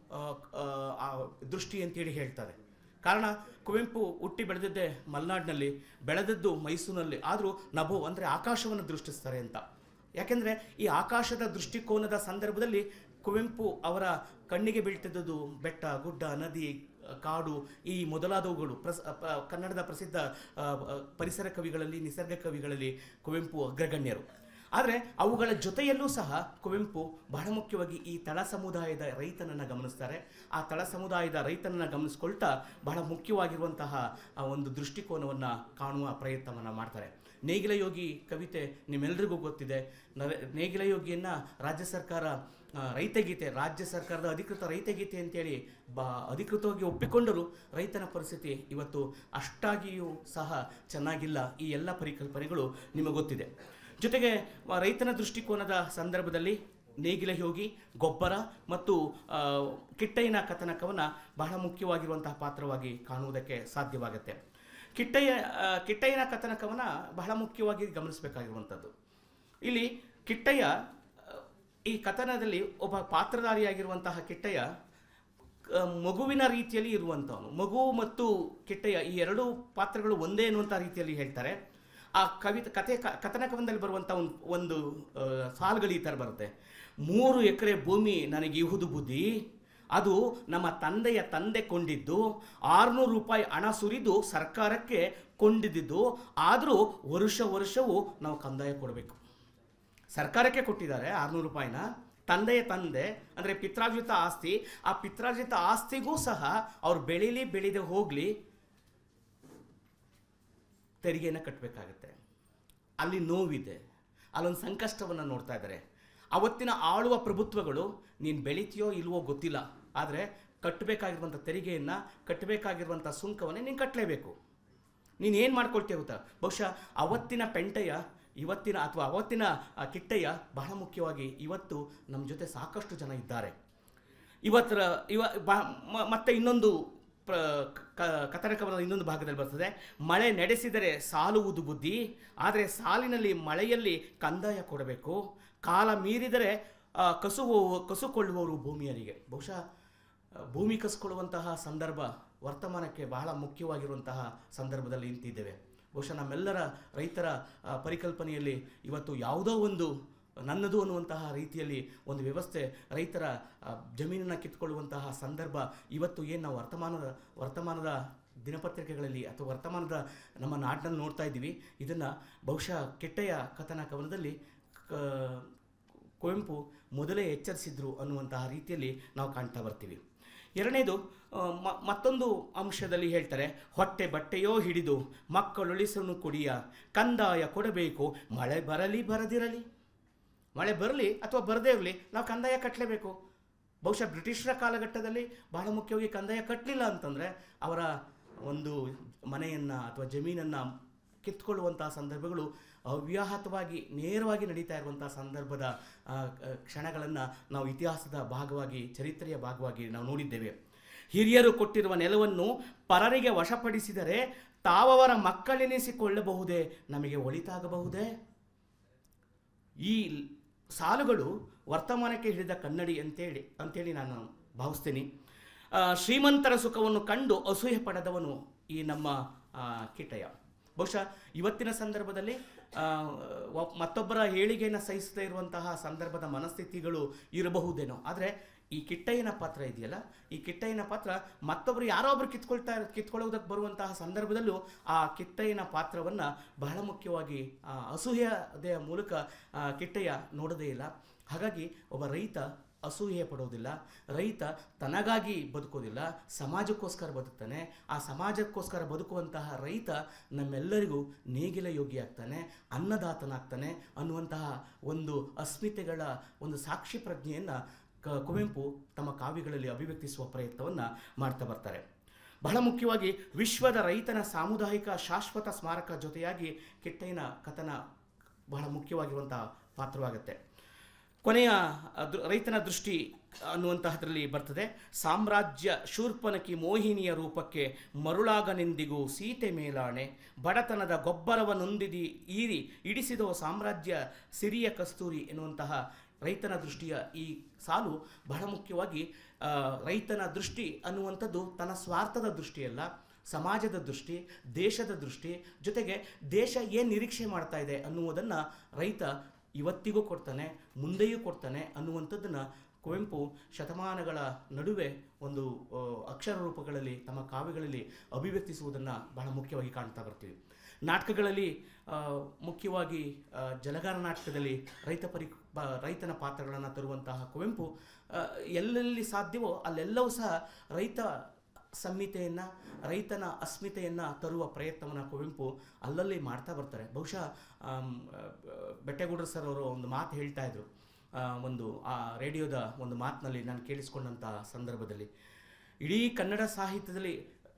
ದೃಷ್ಟಿ ಅಂತೇಳಿ ಹೇಳ್ತಾರೆ. ಕಾರಣ ಕುವೆಂಪು ಹುಟ್ಟಿ ಬೆಳೆದಿದ್ದೇ ಮಲೆನಾಡಿನಲ್ಲಿ, ಬೆಳೆದದ್ದು ಮೈಸೂರಿನಲ್ಲಿ, ಆದರೂ ನಭೋ ಅಂದರೆ ಆಕಾಶವನ್ನು ದೃಷ್ಟಿಸ್ತಾರೆ ಅಂತ. ಯಾಕೆಂದರೆ ಈ ಆಕಾಶದ ದೃಷ್ಟಿಕೋನದ ಸಂದರ್ಭದಲ್ಲಿ ಕುವೆಂಪು ಅವರ ಕಣ್ಣಿಗೆ ಬೀಳ್ತಿದ್ದದ್ದು ಬೆಟ್ಟ, ಗುಡ್ಡ, ನದಿ, ಕಾಡು ಈ ಮೊದಲಾದವುಗಳು. ಕನ್ನಡದ ಪ್ರಸಿದ್ಧ ಪರಿಸರ ಕವಿಗಳಲ್ಲಿ, ನಿಸರ್ಗ ಕವಿಗಳಲ್ಲಿ ಕುವೆಂಪು ಅಗ್ರಗಣ್ಯರು. ಆದರೆ ಅವುಗಳ ಜೊತೆಯಲ್ಲೂ ಸಹ ಕುವೆಂಪು ಬಹಳ ಮುಖ್ಯವಾಗಿ ಈ ತಳ ಸಮುದಾಯದ ರೈತನನ್ನು ಗಮನಿಸ್ತಾರೆ. ಆ ತಳ ಸಮುದಾಯದ ರೈತನನ್ನು ಗಮನಿಸ್ಕೊಳ್ತಾ ಬಹಳ ಮುಖ್ಯವಾಗಿರುವಂತಹ ಒಂದು ದೃಷ್ಟಿಕೋನವನ್ನು ಕಾಣುವ ಪ್ರಯತ್ನವನ್ನು ಮಾಡ್ತಾರೆ. ನೇಗಿಲ ಯೋಗಿ ಕವಿತೆ ನಿಮ್ಮೆಲ್ಲರಿಗೂ ಗೊತ್ತಿದೆ. ನೇಗಿಲ ಯೋಗಿಯನ್ನು ರಾಜ್ಯ ಸರ್ಕಾರ ರೈತಗೀತೆ, ರಾಜ್ಯ ಸರ್ಕಾರದ ಅಧಿಕೃತ ರೈತಗೀತೆ ಅಂತೇಳಿ ಅಧಿಕೃತವಾಗಿ ಒಪ್ಪಿಕೊಂಡರೂ ರೈತನ ಪರಿಸ್ಥಿತಿ ಇವತ್ತು ಅಷ್ಟಾಗಿಯೂ ಸಹ ಚೆನ್ನಾಗಿಲ್ಲ. ಈ ಎಲ್ಲ ಪರಿಕಲ್ಪನೆಗಳು ನಿಮಗೆ ಗೊತ್ತಿದೆ. ಜೊತೆಗೆ ರೈತನ ದೃಷ್ಟಿಕೋನದ ಸಂದರ್ಭದಲ್ಲಿ ನೇಗಿಲ ಯೋಗಿ, ಗೊಬ್ಬರ ಮತ್ತು ಕಿಟ್ಟಯ್ಯನ ಬಹಳ ಮುಖ್ಯವಾಗಿರುವಂತಹ ಪಾತ್ರವಾಗಿ ಕಾಣುವುದಕ್ಕೆ ಸಾಧ್ಯವಾಗುತ್ತೆ. ಕಿಟ್ಟಯ್ಯನ ಕಥನಕವನ್ನು ಬಹಳ ಮುಖ್ಯವಾಗಿ ಗಮನಿಸಬೇಕಾಗಿರುವಂಥದ್ದು. ಇಲ್ಲಿ ಕಿಟ್ಟಯ್ಯ ಈ ಕಥನದಲ್ಲಿ ಒಬ್ಬ ಪಾತ್ರಧಾರಿಯಾಗಿರುವಂತಹ ಕಿಟ್ಟಯ್ಯ ಮಗುವಿನ ರೀತಿಯಲ್ಲಿ ಇರುವಂಥವನು. ಮಗು ಮತ್ತು ಕಿಟ್ಟಯ್ಯ ಈ 2 ಪಾತ್ರಗಳು ಒಂದೇ ಎನ್ನುವಂಥ ರೀತಿಯಲ್ಲಿ ಹೇಳ್ತಾರೆ. ಆ ಕಥನಕವನದಲ್ಲಿ ಬರುವಂಥ ಒಂದು ಸಾಲುಗಳು ಈ ಥರ ಬರುತ್ತೆ. 3 ಎಕರೆ ಭೂಮಿ ನನಗೆ ಇಹುದು ಬುದ್ಧಿ, ಅದು ನಮ್ಮ ತಂದೆಯ ತಂದೆ ಕೊಂಡಿದ್ದು, 600 ರೂಪಾಯಿ ಹಣ ಸುರಿದು ಸರ್ಕಾರಕ್ಕೆ ಕೊಂಡಿದ್ದು, ಆದರೂ ವರ್ಷವೂ ನಾವು ಕಂದಾಯ ಕೊಡಬೇಕು. ಸರ್ಕಾರಕ್ಕೆ ಕೊಟ್ಟಿದ್ದಾರೆ 600 ರೂಪಾಯಿನ, ತಂದೆ ಅಂದರೆ ಪಿತ್ರಾರ್ಜಿತ ಆಸ್ತಿ, ಆ ಪಿತ್ರಾರ್ಜಿತ ಆಸ್ತಿಗೂ ಸಹ ಅವ್ರು ಬೆಳೀದೆ ಹೋಗಲಿ ತೆರಿಗೆಯನ್ನು ಕಟ್ಟಬೇಕಾಗತ್ತೆ. ಅಲ್ಲಿ ನೋವಿದೆ, ಅಲ್ಲೊಂದು ಸಂಕಷ್ಟವನ್ನು ನೋಡ್ತಾ ಇದ್ದಾರೆ. ಅವತ್ತಿನ ಆಳುವ ಪ್ರಭುತ್ವಗಳು ನೀನು ಬೆಳೀತೀಯೋ ಇಲ್ವೋ ಗೊತ್ತಿಲ್ಲ, ಆದರೆ ಕಟ್ಟಬೇಕಾಗಿರುವಂಥ ತೆರಿಗೆಯನ್ನು, ಕಟ್ಟಬೇಕಾಗಿರುವಂಥ ಸುಂಕವನ್ನೇ ನೀನು ಕಟ್ಟಲೇಬೇಕು. ನೀನು ಏನು ಮಾಡ್ಕೊಳ್ತೀಯ ಗೊತ್ತಾ? ಬಹುಶಃ ಅವತ್ತಿನ ಪೆಂಟಯ್ಯ ಅವತ್ತಿನ ಕಿಟ್ಟಯ್ಯ ಬಹಳ ಮುಖ್ಯವಾಗಿ ಇವತ್ತು ನಮ್ಮ ಜೊತೆ ಸಾಕಷ್ಟು ಜನ ಇದ್ದಾರೆ. ಮತ್ತೆ ಇನ್ನೊಂದು ಕಥನಕವನದ ಇನ್ನೊಂದು ಭಾಗದಲ್ಲಿ ಬರ್ತದೆ. ಮಳೆ ನಡೆಸಿದರೆ ಸಾಲುವುದು ಬುದ್ಧಿ, ಆದರೆ ಸಾಲಿನಲ್ಲಿ ಮಳೆಯಲ್ಲಿ ಕಂದಾಯ ಕೊಡಬೇಕು. ಕಾಲ ಮೀರಿದರೆ ಕಸುಕೊಳ್ಳುವವರು ಭೂಮಿಯರಿಗೆ. ಬಹುಶಃ ಭೂಮಿ ಕಸ್ಕೊಳ್ಳುವಂತಹ ಸಂದರ್ಭ ವರ್ತಮಾನಕ್ಕೆ ಬಹಳ ಮುಖ್ಯವಾಗಿರುವಂತಹ ಸಂದರ್ಭದಲ್ಲಿ ನಿಂತಿದ್ದೇವೆ. ಬಹುಶಃ ನಮ್ಮೆಲ್ಲರ ರೈತರ ಪರಿಕಲ್ಪನೆಯಲ್ಲಿ ಇವತ್ತು ಯಾವುದೋ ಒಂದು ನನ್ನದು ಅನ್ನುವಂತಹ ರೀತಿಯಲ್ಲಿ ಒಂದು ವ್ಯವಸ್ಥೆ, ರೈತರ ಜಮೀನನ್ನು ಕಿತ್ಕೊಳ್ಳುವಂತಹ ಸಂದರ್ಭ ಇವತ್ತು ಏನು ನಾವು ವರ್ತಮಾನದ ದಿನಪತ್ರಿಕೆಗಳಲ್ಲಿ ಅಥವಾ ವರ್ತಮಾನದ ನಮ್ಮ ನಾಡಿನಲ್ಲಿ ನೋಡ್ತಾ ಇದ್ದೀವಿ. ಇದನ್ನು ಬಹುಶಃ ಕಿಟ್ಟಯ್ಯ ಕಥನಕವನದಲ್ಲಿ ಕುವೆಂಪು ಮೊದಲೇ ಎಚ್ಚರಿಸಿದ್ರು ಅನ್ನುವಂತಹ ರೀತಿಯಲ್ಲಿ ನಾವು ಕಾಣ್ತಾ ಬರ್ತೀವಿ. ಎರಡನೇದು ಮತ್ತೊಂದು ಅಂಶದಲ್ಲಿ ಹೇಳ್ತಾರೆ, ಹೊಟ್ಟೆ ಬಟ್ಟೆಯೋ ಹಿಡಿದು ಮಕ್ಕಳುಳಿಸನು ಕುಡಿಯ ಕಂದಾಯ ಕೊಡಬೇಕು, ಮಳೆ ಬರದಿರಲಿ. ಮಳೆ ಬರಲಿ ಅಥವಾ ಬರದೇ ಇರಲಿ, ನಾವು ಕಂದಾಯ ಕಟ್ಟಲೇಬೇಕು. ಬಹುಶಃ ಬ್ರಿಟಿಷರ ಕಾಲಘಟ್ಟದಲ್ಲಿ ಬಹಳ ಮುಖ್ಯವಾಗಿ ಕಂದಾಯ ಕಟ್ಟಲಿಲ್ಲ ಅಂತಂದರೆ ಅವರ ಒಂದು ಮನೆಯನ್ನು ಅಥವಾ ಜಮೀನನ್ನು ಕಿತ್ಕೊಳ್ಳುವಂತಹ ಸಂದರ್ಭಗಳು ಅವ್ಯಾಹತವಾಗಿ ನೇರವಾಗಿ ನಡೀತಾ ಇರುವಂಥ ಸಂದರ್ಭದ ಕ್ಷಣಗಳನ್ನು ನಾವು ಇತಿಹಾಸದ ಭಾಗವಾಗಿ, ಚರಿತ್ರೆಯ ಭಾಗವಾಗಿ ನಾವು ನೋಡಿದ್ದೇವೆ. ಹಿರಿಯರು ಕೊಟ್ಟಿರುವ ನೆಲವನ್ನು ಪರರಿಗೆ ವಶಪಡಿಸಿದರೆ ತಾವವರ ಮಕ್ಕಳೆನಿಸಿಕೊಳ್ಳಬಹುದೇ, ನಮಗೆ ಒಳಿತಾಗಬಹುದೇ? ಈ ಸಾಲುಗಳು ವರ್ತಮಾನಕ್ಕೆ ಹಿಡಿದ ಕನ್ನಡಿ ಅಂತೇಳಿ ನಾನು ಭಾವಿಸ್ತೀನಿ. ಶ್ರೀಮಂತರ ಸುಖವನ್ನು ಕಂಡು ಅಸೂಯೆ ಪಡೆದವನು ಈ ನಮ್ಮ ಕಿಟ್ಟಯ್ಯ. ಬಹುಶಃ ಇವತ್ತಿನ ಸಂದರ್ಭದಲ್ಲಿ ಮತ್ತೊಬ್ಬರ ಏಳಿಗೆಯನ್ನು ಸಹಿಸದೇ ಇರುವಂತಹ ಸಂದರ್ಭದ ಮನಸ್ಥಿತಿಗಳು ಇರಬಹುದೇನೋ. ಆದರೆ ಈ ಕಿಟ್ಟಯ್ಯನ ಪಾತ್ರ ಇದೆಯಲ್ಲ, ಈ ಕಿಟ್ಟಯ್ಯನ ಪಾತ್ರ ಮತ್ತೊಬ್ಬರು ಯಾರೋ ಒಬ್ಬರು ಕಿತ್ಕೊಳ್ಳೋದಕ್ಕೆ ಬರುವಂತಹ ಸಂದರ್ಭದಲ್ಲೂ ಆ ಕಿಟ್ಟಯ್ಯನ ಪಾತ್ರವನ್ನು ಬಹಳ ಮುಖ್ಯವಾಗಿ ಅಸೂಯೆಯ ಮೂಲಕ ಕಿಟ್ಟಯ್ಯ ನೋಡೋದೇ ಇಲ್ಲ. ಹಾಗಾಗಿ ಒಬ್ಬ ರೈತ ಅಸೂಯೆ ಪಡೋದಿಲ್ಲ, ರೈತ ತನಗಾಗಿ ಬದುಕೋದಿಲ್ಲ, ಸಮಾಜಕ್ಕೋಸ್ಕರ ಬದುಕ್ತಾನೆ. ಆ ಸಮಾಜಕ್ಕೋಸ್ಕರ ಬದುಕುವಂತಹ ರೈತ ನಮ್ಮೆಲ್ಲರಿಗೂ ನೇಗಿಲ ಯೋಗಿ ಆಗ್ತಾನೆ, ಅನ್ನದಾತನಾಗ್ತಾನೆ ಅನ್ನುವಂತಹ ಒಂದು ಅಸ್ಮಿತೆಗಳ ಒಂದು ಸಾಕ್ಷಿ ಪ್ರಜ್ಞೆಯನ್ನು ಕುವೆಂಪು ತಮ್ಮ ಕಾವ್ಯಗಳಲ್ಲಿ ಅಭಿವ್ಯಕ್ತಿಸುವ ಪ್ರಯತ್ನವನ್ನು ಮಾಡ್ತಾ ಬರ್ತಾರೆ. ಬಹಳ ಮುಖ್ಯವಾಗಿ ವಿಶ್ವದ ರೈತನ ಸಾಮುದಾಯಿಕ ಶಾಶ್ವತ ಸ್ಮಾರಕ ಜೊತೆಯಾಗಿ ಕಿಟ್ಟಯ್ಯನ ಕಥನ ಬಹಳ ಮುಖ್ಯವಾಗಿರುವಂತಹ ಪಾತ್ರವಾಗುತ್ತೆ. ಕೊನೆಯ ರೈತನ ದೃಷ್ಟಿ ಅನ್ನುವಂತಹದ್ರಲ್ಲಿ ಬರ್ತದೆ. ಸಾಮ್ರಾಜ್ಯ ಶೂರ್ಪನಖಿ ಮೋಹಿನಿಯ ರೂಪಕ್ಕೆ ಮರುಳಾಗನೆಂದಿಗೂ ಸೀತೆ ಮೇಲಾಣೆ, ಬಡತನದ ಗೊಬ್ಬರವನ್ನೊಂದಿದಿ ಈರಿ ಇಡಿಸಿದೋ ಸಾಮ್ರಾಜ್ಯ ಸಿರಿಯ ಕಸ್ತೂರಿ ಎನ್ನುವಂತಹ ರೈತನ ದೃಷ್ಟಿಯ ಈ ಸಾಲು ಬಹಳ ಮುಖ್ಯವಾಗಿ ರೈತನ ದೃಷ್ಟಿ ಅನ್ನುವಂಥದ್ದು ತನ್ನ ಸ್ವಾರ್ಥದ ದೃಷ್ಟಿಯಲ್ಲ, ಸಮಾಜದ ದೃಷ್ಟಿ, ದೇಶದ ದೃಷ್ಟಿ, ಜೊತೆಗೆ ದೇಶ ಏನು ನಿರೀಕ್ಷೆ ಮಾಡ್ತಾ ಇದೆ ಅನ್ನುವುದನ್ನು ರೈತ ಇವತ್ತಿಗೂ ಕೊಡ್ತಾನೆ, ಮುಂದೆಯೂ ಕೊಡ್ತಾನೆ ಅನ್ನುವಂಥದ್ದನ್ನು ಕುವೆಂಪು ಶತಮಾನಗಳ ನಡುವೆ ಒಂದು ಅಕ್ಷರ ರೂಪಗಳಲ್ಲಿ ತಮ್ಮ ಕಾವ್ಯಗಳಲ್ಲಿ ಅಭಿವ್ಯಕ್ತಿಸುವುದನ್ನು ಬಹಳ ಮುಖ್ಯವಾಗಿ ಕಾಣ್ತಾ ಬರ್ತೀವಿ. ನಾಟಕಗಳಲ್ಲಿ ಮುಖ್ಯವಾಗಿ ಜಲಗಾರ ನಾಟಕದಲ್ಲಿ ರೈತನ ಪಾತ್ರಗಳನ್ನು ತರುವಂತಹ ಕುವೆಂಪು ಎಲ್ಲೆಲ್ಲಿ ಸಾಧ್ಯವೋ ಅಲ್ಲೆಲ್ಲವೂ ಸಹ ರೈತ ಸಂಹಿತೆಯನ್ನು, ರೈತನ ಅಸ್ಮಿತೆಯನ್ನು ತರುವ ಪ್ರಯತ್ನವನ್ನು ಕುವೆಂಪು ಅಲ್ಲಲ್ಲಿ ಮಾಡ್ತಾ ಬರ್ತಾರೆ. ಬಹುಶಃ ಬೆಟ್ಟಗೌಡರು ಸರ್ ಅವರು ಒಂದು ಮಾತು ಹೇಳ್ತಾ ಇದ್ರು, ಒಂದು ಆ ರೇಡಿಯೋದ ಒಂದು ಮಾತಿನಲ್ಲಿ ನಾನು ಕೇಳಿಸ್ಕೊಂಡಂಥ ಸಂದರ್ಭದಲ್ಲಿ, ಇಡೀ ಕನ್ನಡ ಸಾಹಿತ್ಯದಲ್ಲಿ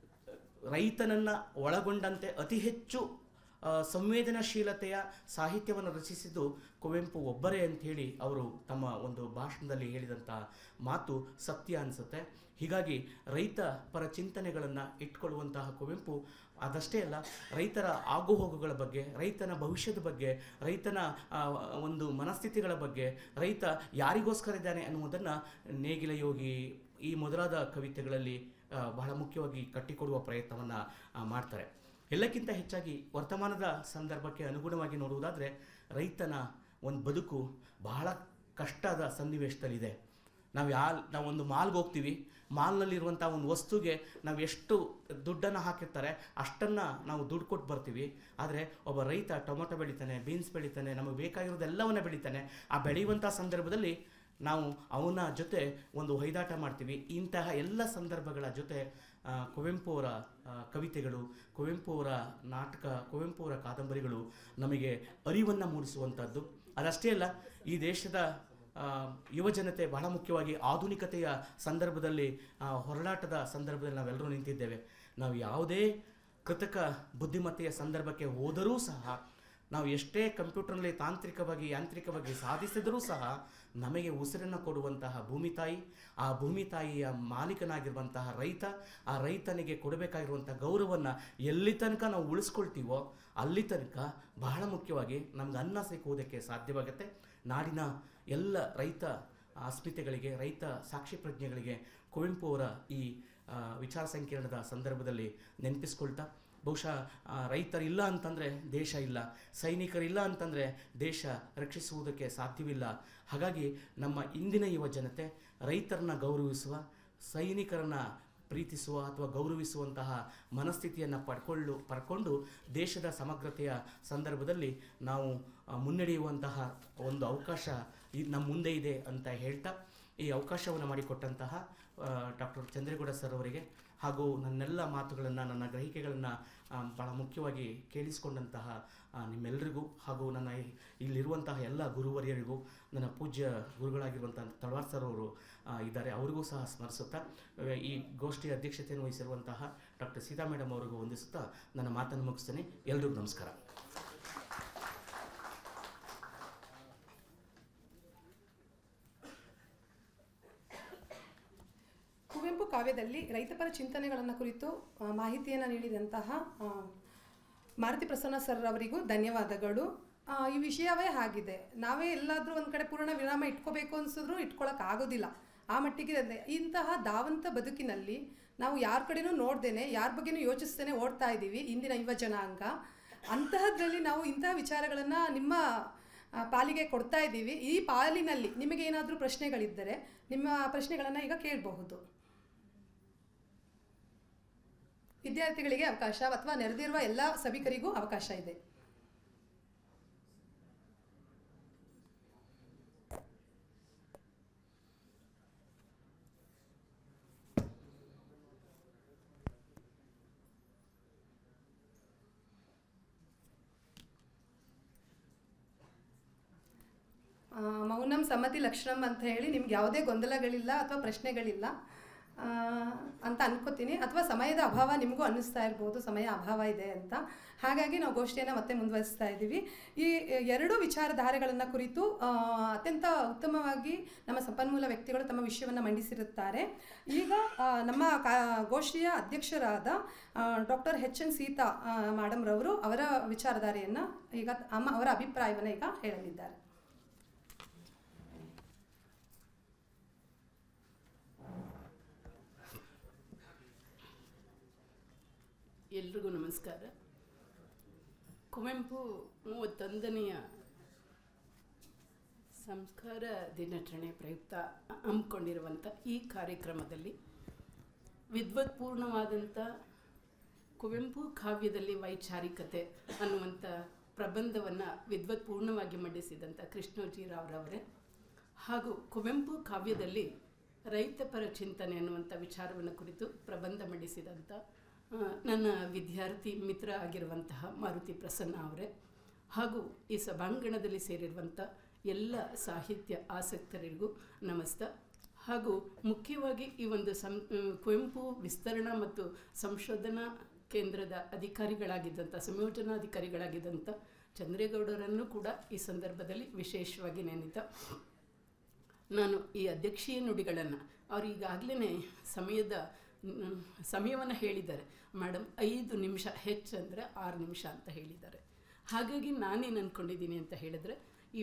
ರೈತನನ್ನು ಒಳಗೊಂಡಂತೆ ಅತಿ ಹೆಚ್ಚು ಸಂವೇದನಾಶೀಲತೆಯ ಸಾಹಿತ್ಯವನ್ನು ರಚಿಸಿದ್ದು ಕುವೆಂಪು ಒಬ್ಬರೇ ಅಂಥೇಳಿ ಅವರು ತಮ್ಮ ಒಂದು ಭಾಷಣದಲ್ಲಿ ಹೇಳಿದಂಥ ಮಾತು ಸತ್ಯ ಅನಿಸುತ್ತೆ. ಹೀಗಾಗಿ ರೈತ ಪರ ಚಿಂತನೆಗಳನ್ನು ಇಟ್ಕೊಳ್ಳುವಂತಹ ಕುವೆಂಪು ಅದಷ್ಟೇ ಅಲ್ಲ, ರೈತರ ಆಗುಹೋಗುಗಳ ಬಗ್ಗೆ, ರೈತನ ಭವಿಷ್ಯದ ಬಗ್ಗೆ, ರೈತನ ಒಂದು ಮನಸ್ಥಿತಿಗಳ ಬಗ್ಗೆ, ರೈತ ಯಾರಿಗೋಸ್ಕರ ಇದ್ದಾನೆ ಅನ್ನುವುದನ್ನು ನೇಗಿಲ ಯೋಗಿ ಈ ಮೊದಲಾದ ಕವಿತೆಗಳಲ್ಲಿ ಬಹಳ ಮುಖ್ಯವಾಗಿ ಕಟ್ಟಿಕೊಡುವ ಪ್ರಯತ್ನವನ್ನು ಮಾಡ್ತಾರೆ. ಎಲ್ಲಕ್ಕಿಂತ ಹೆಚ್ಚಾಗಿ ವರ್ತಮಾನದ ಸಂದರ್ಭಕ್ಕೆ ಅನುಗುಣವಾಗಿ ನೋಡುವುದಾದರೆ ರೈತನ ಒಂದು ಬದುಕು ಬಹಳ ಕಷ್ಟದ ಸನ್ನಿವೇಶದಲ್ಲಿದೆ. ನಾವೊಂದು ಮಾಲ್ಗೆ ಹೋಗ್ತೀವಿ, ಮಾಲ್ನಲ್ಲಿರುವಂಥ ಒಂದು ವಸ್ತುಗೆ ನಾವು ಎಷ್ಟು ದುಡ್ಡನ್ನು ಹಾಕಿರ್ತಾರೆ ಅಷ್ಟನ್ನು ನಾವು ದುಡ್ಡು ಕೊಟ್ಟು ಬರ್ತೀವಿ. ಆದರೆ ಒಬ್ಬ ರೈತ ಟೊಮೊಟೊ ಬೆಳಿತಾನೆ, ಬೀನ್ಸ್ ಬೆಳಿತಾನೆ, ನಮಗೆ ಬೇಕಾಗಿರೋದೆಲ್ಲವನ್ನ ಬೆಳಿತಾನೆ. ಆ ಬೆಳೆಯುವಂಥ ಸಂದರ್ಭದಲ್ಲಿ ನಾವು ಅವನ ಜೊತೆ ಒಂದು ಹೊಯ್ದಾಟ ಮಾಡ್ತೀವಿ. ಇಂತಹ ಎಲ್ಲ ಸಂದರ್ಭಗಳ ಜೊತೆ ಕುವೆಂಪು ಅವರ ಕವಿತೆಗಳು, ಕುವೆಂಪು ಅವರ ನಾಟಕ, ಕುವೆಂಪು ಅವರ ಕಾದಂಬರಿಗಳು ನಮಗೆ ಅರಿವನ್ನು ಮೂಡಿಸುವಂಥದ್ದು. ಅದಷ್ಟೇ ಅಲ್ಲ, ಈ ದೇಶದ ಯುವಜನತೆ ಬಹಳ ಮುಖ್ಯವಾಗಿ ಆಧುನಿಕತೆಯ ಸಂದರ್ಭದಲ್ಲಿ, ಹೊರಲಾಟದ ಸಂದರ್ಭದಲ್ಲಿ ನಾವೆಲ್ಲರೂ ನಿಂತಿದ್ದೇವೆ. ನಾವು ಯಾವುದೇ ಕೃತಕ ಬುದ್ಧಿಮತ್ತೆಯ ಸಂದರ್ಭಕ್ಕೆ ಹೋದರೂ ಸಹ, ನಾವು ಎಷ್ಟೇ ಕಂಪ್ಯೂಟರ್ನಲ್ಲಿ ತಾಂತ್ರಿಕವಾಗಿ ಯಾಂತ್ರಿಕವಾಗಿ ಸಾಧಿಸಿದರೂ ಸಹ ನಮಗೆ ಉಸಿರನ್ನು ಕೊಡುವಂತಹ ಭೂಮಿ ತಾಯಿ, ಆ ಭೂಮಿ ತಾಯಿಯ ಮಾಲೀಕನಾಗಿರುವಂತಹ ರೈತ, ಆ ರೈತನಿಗೆ ಕೊಡಬೇಕಾಗಿರುವಂಥ ಗೌರವವನ್ನು ಎಲ್ಲಿ ತನಕ ನಾವು ಉಳಿಸ್ಕೊಳ್ತೀವೋ ಅಲ್ಲಿ ತನಕ ಬಹಳ ಮುಖ್ಯವಾಗಿ ನಮ್ಗೆ ಅನ್ನ ಸಿಕ್ಕುವುದಕ್ಕೆ ಸಾಧ್ಯವಾಗುತ್ತೆ. ನಾಡಿನ ಎಲ್ಲ ರೈತ ಅಸ್ಮಿತೆಗಳಿಗೆ, ರೈತ ಸಾಕ್ಷಿ ಪ್ರಜ್ಞೆಗಳಿಗೆ ಕುವೆಂಪು ಅವರ ಈ ವಿಚಾರ ಸಂಕಿರಣದ ಸಂದರ್ಭದಲ್ಲಿ ನೆನಪಿಸ್ಕೊಳ್ತಾ, ಬಹುಶಃ ರೈತರಿಲ್ಲ ಅಂತಂದರೆ ದೇಶ ಇಲ್ಲ, ಸೈನಿಕರಿಲ್ಲ ಅಂತಂದರೆ ದೇಶ ರಕ್ಷಿಸುವುದಕ್ಕೆ ಸಾಧ್ಯವಿಲ್ಲ. ಹಾಗಾಗಿ ನಮ್ಮ ಇಂದಿನ ಯುವ ಜನತೆ ರೈತರನ್ನ ಗೌರವಿಸುವ, ಸೈನಿಕರನ್ನು ಪ್ರೀತಿಸುವ ಅಥವಾ ಗೌರವಿಸುವಂತಹ ಮನಸ್ಥಿತಿಯನ್ನು ಪಡ್ಕೊಂಡು ದೇಶದ ಸಮಗ್ರತೆಯ ಸಂದರ್ಭದಲ್ಲಿ ನಾವು ಮುನ್ನಡೆಯುವಂತಹ ಒಂದು ಅವಕಾಶ ನಮ್ಮ ಮುಂದೆ ಇದೆ ಅಂತ ಹೇಳ್ತಾ, ಈ ಅವಕಾಶವನ್ನು ಮಾಡಿಕೊಟ್ಟಂತಹ ಡಾಕ್ಟರ್ ಚಂದ್ರೇಗೌಡ ಸರ್ ಅವರಿಗೆ ಹಾಗೂ ನನ್ನೆಲ್ಲ ಮಾತುಗಳನ್ನು, ನನ್ನ ಗ್ರಹಿಕೆಗಳನ್ನು ಭಾಳ ಮುಖ್ಯವಾಗಿ ಕೇಳಿಸಿಕೊಂಡಂತಹ ನಿಮ್ಮೆಲ್ಲರಿಗೂ ಹಾಗೂ ನನ್ನ ಇಲ್ಲಿರುವಂತಹ ಎಲ್ಲ ಗುರುವರಿಯರಿಗೂ, ನನ್ನ ಪೂಜ್ಯ ಗುರುಗಳಾಗಿರುವಂಥ ತಳವಾರ್ ಸರ್ ಅವರು ಇದ್ದಾರೆ, ಅವರಿಗೂ ಸಹ ಸ್ಮರಿಸುತ್ತಾ ಈ ಗೋಷ್ಠಿಯ ಅಧ್ಯಕ್ಷತೆಯನ್ನು ವಹಿಸಿರುವಂತಹ ಡಾಕ್ಟರ್ ಸೀತಾ ಮೇಡಮ್ ಅವರಿಗೂ ವಂದಿಸುತ್ತಾ ನನ್ನ ಮಾತನ್ನು ಮುಗಿಸ್ತೇನೆ. ಎಲ್ರಿಗೂ ನಮಸ್ಕಾರ. ಕುವೆಂಪು ಕಾವ್ಯದಲ್ಲಿ ರೈತಪರ ಚಿಂತನೆಗಳನ್ನು ಕುರಿತು ಮಾಹಿತಿಯನ್ನು ನೀಡಿದಂತಹ ಮಾರುತಿ ಪ್ರಸನ್ನ ಸರ್ ಅವರಿಗೂ ಧನ್ಯವಾದಗಳು. ಈ ವಿಷಯವೇ ಆಗಿದೆ, ನಾವೇ ಎಲ್ಲಾದರೂ ಒಂದು ಕಡೆ ಪೂರ್ಣ ವಿರಾಮ ಇಟ್ಕೋಬೇಕು ಅನಿಸಿದ್ರು ಇಟ್ಕೊಳ್ಳೋಕ್ಕಾಗೋದಿಲ್ಲ. ಆ ಮಟ್ಟಿಗೆ ಇಂತಹ ಧಾವಂತ ಬದುಕಿನಲ್ಲಿ ನಾವು ಯಾರ ಕಡೆನೂ ನೋಡ್ದೇನೆ, ಯಾರ ಬಗ್ಗೆನೂ ಯೋಚಿಸ್ತೇನೆ ಓಡ್ತಾ ಇದ್ದೀವಿ ಇಂದಿನ ಯುವ ಜನಾಂಗ. ಅಂತಹದ್ರಲ್ಲಿ ನಾವು ಇಂತಹ ವಿಚಾರಗಳನ್ನು ನಿಮ್ಮ ಪಾಲಿಗೆ ಕೊಡ್ತಾ ಇದ್ದೀವಿ. ಈ ಪಾಲಿನಲ್ಲಿ ನಿಮಗೆ ಏನಾದರೂ ಪ್ರಶ್ನೆಗಳಿದ್ದರೆ ನಿಮ್ಮ ಪ್ರಶ್ನೆಗಳನ್ನು ಈಗ ಕೇಳಬಹುದು. ವಿದ್ಯಾರ್ಥಿಗಳಿಗೆ ಅವಕಾಶ ಅಥವಾ ನೆರೆದಿರುವ ಎಲ್ಲ ಸಭಿಕರಿಗೂ ಅವಕಾಶ ಇದೆ. ಮೌನಂ ಸಮ್ಮತಿ ಲಕ್ಷಣಂ ಅಂತ ಹೇಳಿ ನಿಮ್ಗೆ ಯಾವುದೇ ಗೊಂದಲಗಳಿಲ್ಲ ಅಥವಾ ಪ್ರಶ್ನೆಗಳಿಲ್ಲ ಅಂತ ಅನ್ಕೋತೀನಿ. ಅಥವಾ ಸಮಯದ ಅಭಾವ ನಿಮಗೂ ಅನ್ನಿಸ್ತಾ ಇರ್ಬೋದು, ಸಮಯ ಅಭಾವ ಇದೆ ಅಂತ. ಹಾಗಾಗಿ ನಾವು ಗೋಷ್ಠಿಯನ್ನು ಮತ್ತೆ ಮುಂದುವರಿಸ್ತಾ ಇದ್ದೀವಿ. ಈ ಎರಡೂ ವಿಚಾರಧಾರೆಗಳನ್ನು ಕುರಿತು ಅತ್ಯಂತ ಉತ್ತಮವಾಗಿ ನಮ್ಮ ಸಂಪನ್ಮೂಲ ವ್ಯಕ್ತಿಗಳು ತಮ್ಮ ವಿಷಯವನ್ನು ಮಂಡಿಸಿರುತ್ತಾರೆ. ಈಗ ನಮ್ಮ ಗೋಷ್ಠಿಯ ಅಧ್ಯಕ್ಷರಾದ ಡಾಕ್ಟರ್ HN ಸೀತಾ ಮೇಡಮ್ರವರು ಅವರ ವಿಚಾರಧಾರೆಯನ್ನು ಈಗ ಅವರ ಅಭಿಪ್ರಾಯವನ್ನು ಈಗ ಹೇಳಲಿದ್ದಾರೆ. ಎಲ್ರಿಗೂ ನಮಸ್ಕಾರ. ಕುವೆಂಪು 31ನೆಯ ಸಂಸ್ಕಾರ ದಿನಾಚರಣೆ ಪ್ರಯುಕ್ತ ಹಮ್ಮಿಕೊಂಡಿರುವಂಥ ಈ ಕಾರ್ಯಕ್ರಮದಲ್ಲಿ ವಿದ್ವತ್ಪೂರ್ಣವಾದಂಥ ಕುವೆಂಪು ಕಾವ್ಯದಲ್ಲಿ ವೈಚಾರಿಕತೆ ಅನ್ನುವಂಥ ಪ್ರಬಂಧವನ್ನು ವಿದ್ವತ್ಪೂರ್ಣವಾಗಿ ಮಂಡಿಸಿದಂಥ ಕೃಷ್ಣೋಜಿರಾವ್ರವರೇ, ಹಾಗೂ ಕುವೆಂಪು ಕಾವ್ಯದಲ್ಲಿ ರೈತಪರ ಚಿಂತನೆ ಅನ್ನುವಂಥ ವಿಚಾರವನ್ನು ಕುರಿತು ಪ್ರಬಂಧ ಮಂಡಿಸಿದಂಥ ನನ್ನ ವಿದ್ಯಾರ್ಥಿ ಮಿತ್ರ ಆಗಿರುವಂತಹ ಮಾರುತಿ ಪ್ರಸನ್ನ ಅವರೇ, ಹಾಗೂ ಈ ಸಭಾಂಗಣದಲ್ಲಿ ಸೇರಿರುವಂಥ ಎಲ್ಲ ಸಾಹಿತ್ಯ ಆಸಕ್ತರಿಗೂ ನಮಸ್ತೆ. ಹಾಗೂ ಮುಖ್ಯವಾಗಿ ಈ ಒಂದು ಕುವೆಂಪು ವಿಸ್ತರಣಾ ಮತ್ತು ಸಂಶೋಧನಾ ಕೇಂದ್ರದ ಅಧಿಕಾರಿಗಳಾಗಿದ್ದಂಥ, ಸಂಯೋಜನಾಧಿಕಾರಿಗಳಾಗಿದ್ದಂಥ ಚಂದ್ರೇಗೌಡರನ್ನು ಕೂಡ ಈ ಸಂದರ್ಭದಲ್ಲಿ ವಿಶೇಷವಾಗಿ ನೆನೀತ ನಾನು ಈ ಅಧ್ಯಕ್ಷೀಯ ನುಡಿಗಳನ್ನು ಅವರು ಈಗಾಗಲೇ ಸಮಯವನ್ನು ಹೇಳಿದ್ದಾರೆ. ಮೇಡಮ್ 5 ನಿಮಿಷ, ಹೆಚ್ಚಂದರೆ 6 ನಿಮಿಷ ಅಂತ ಹೇಳಿದ್ದಾರೆ. ಹಾಗಾಗಿ ನಾನೇನು ಅಂದ್ಕೊಂಡಿದ್ದೀನಿ ಅಂತ ಹೇಳಿದರೆ,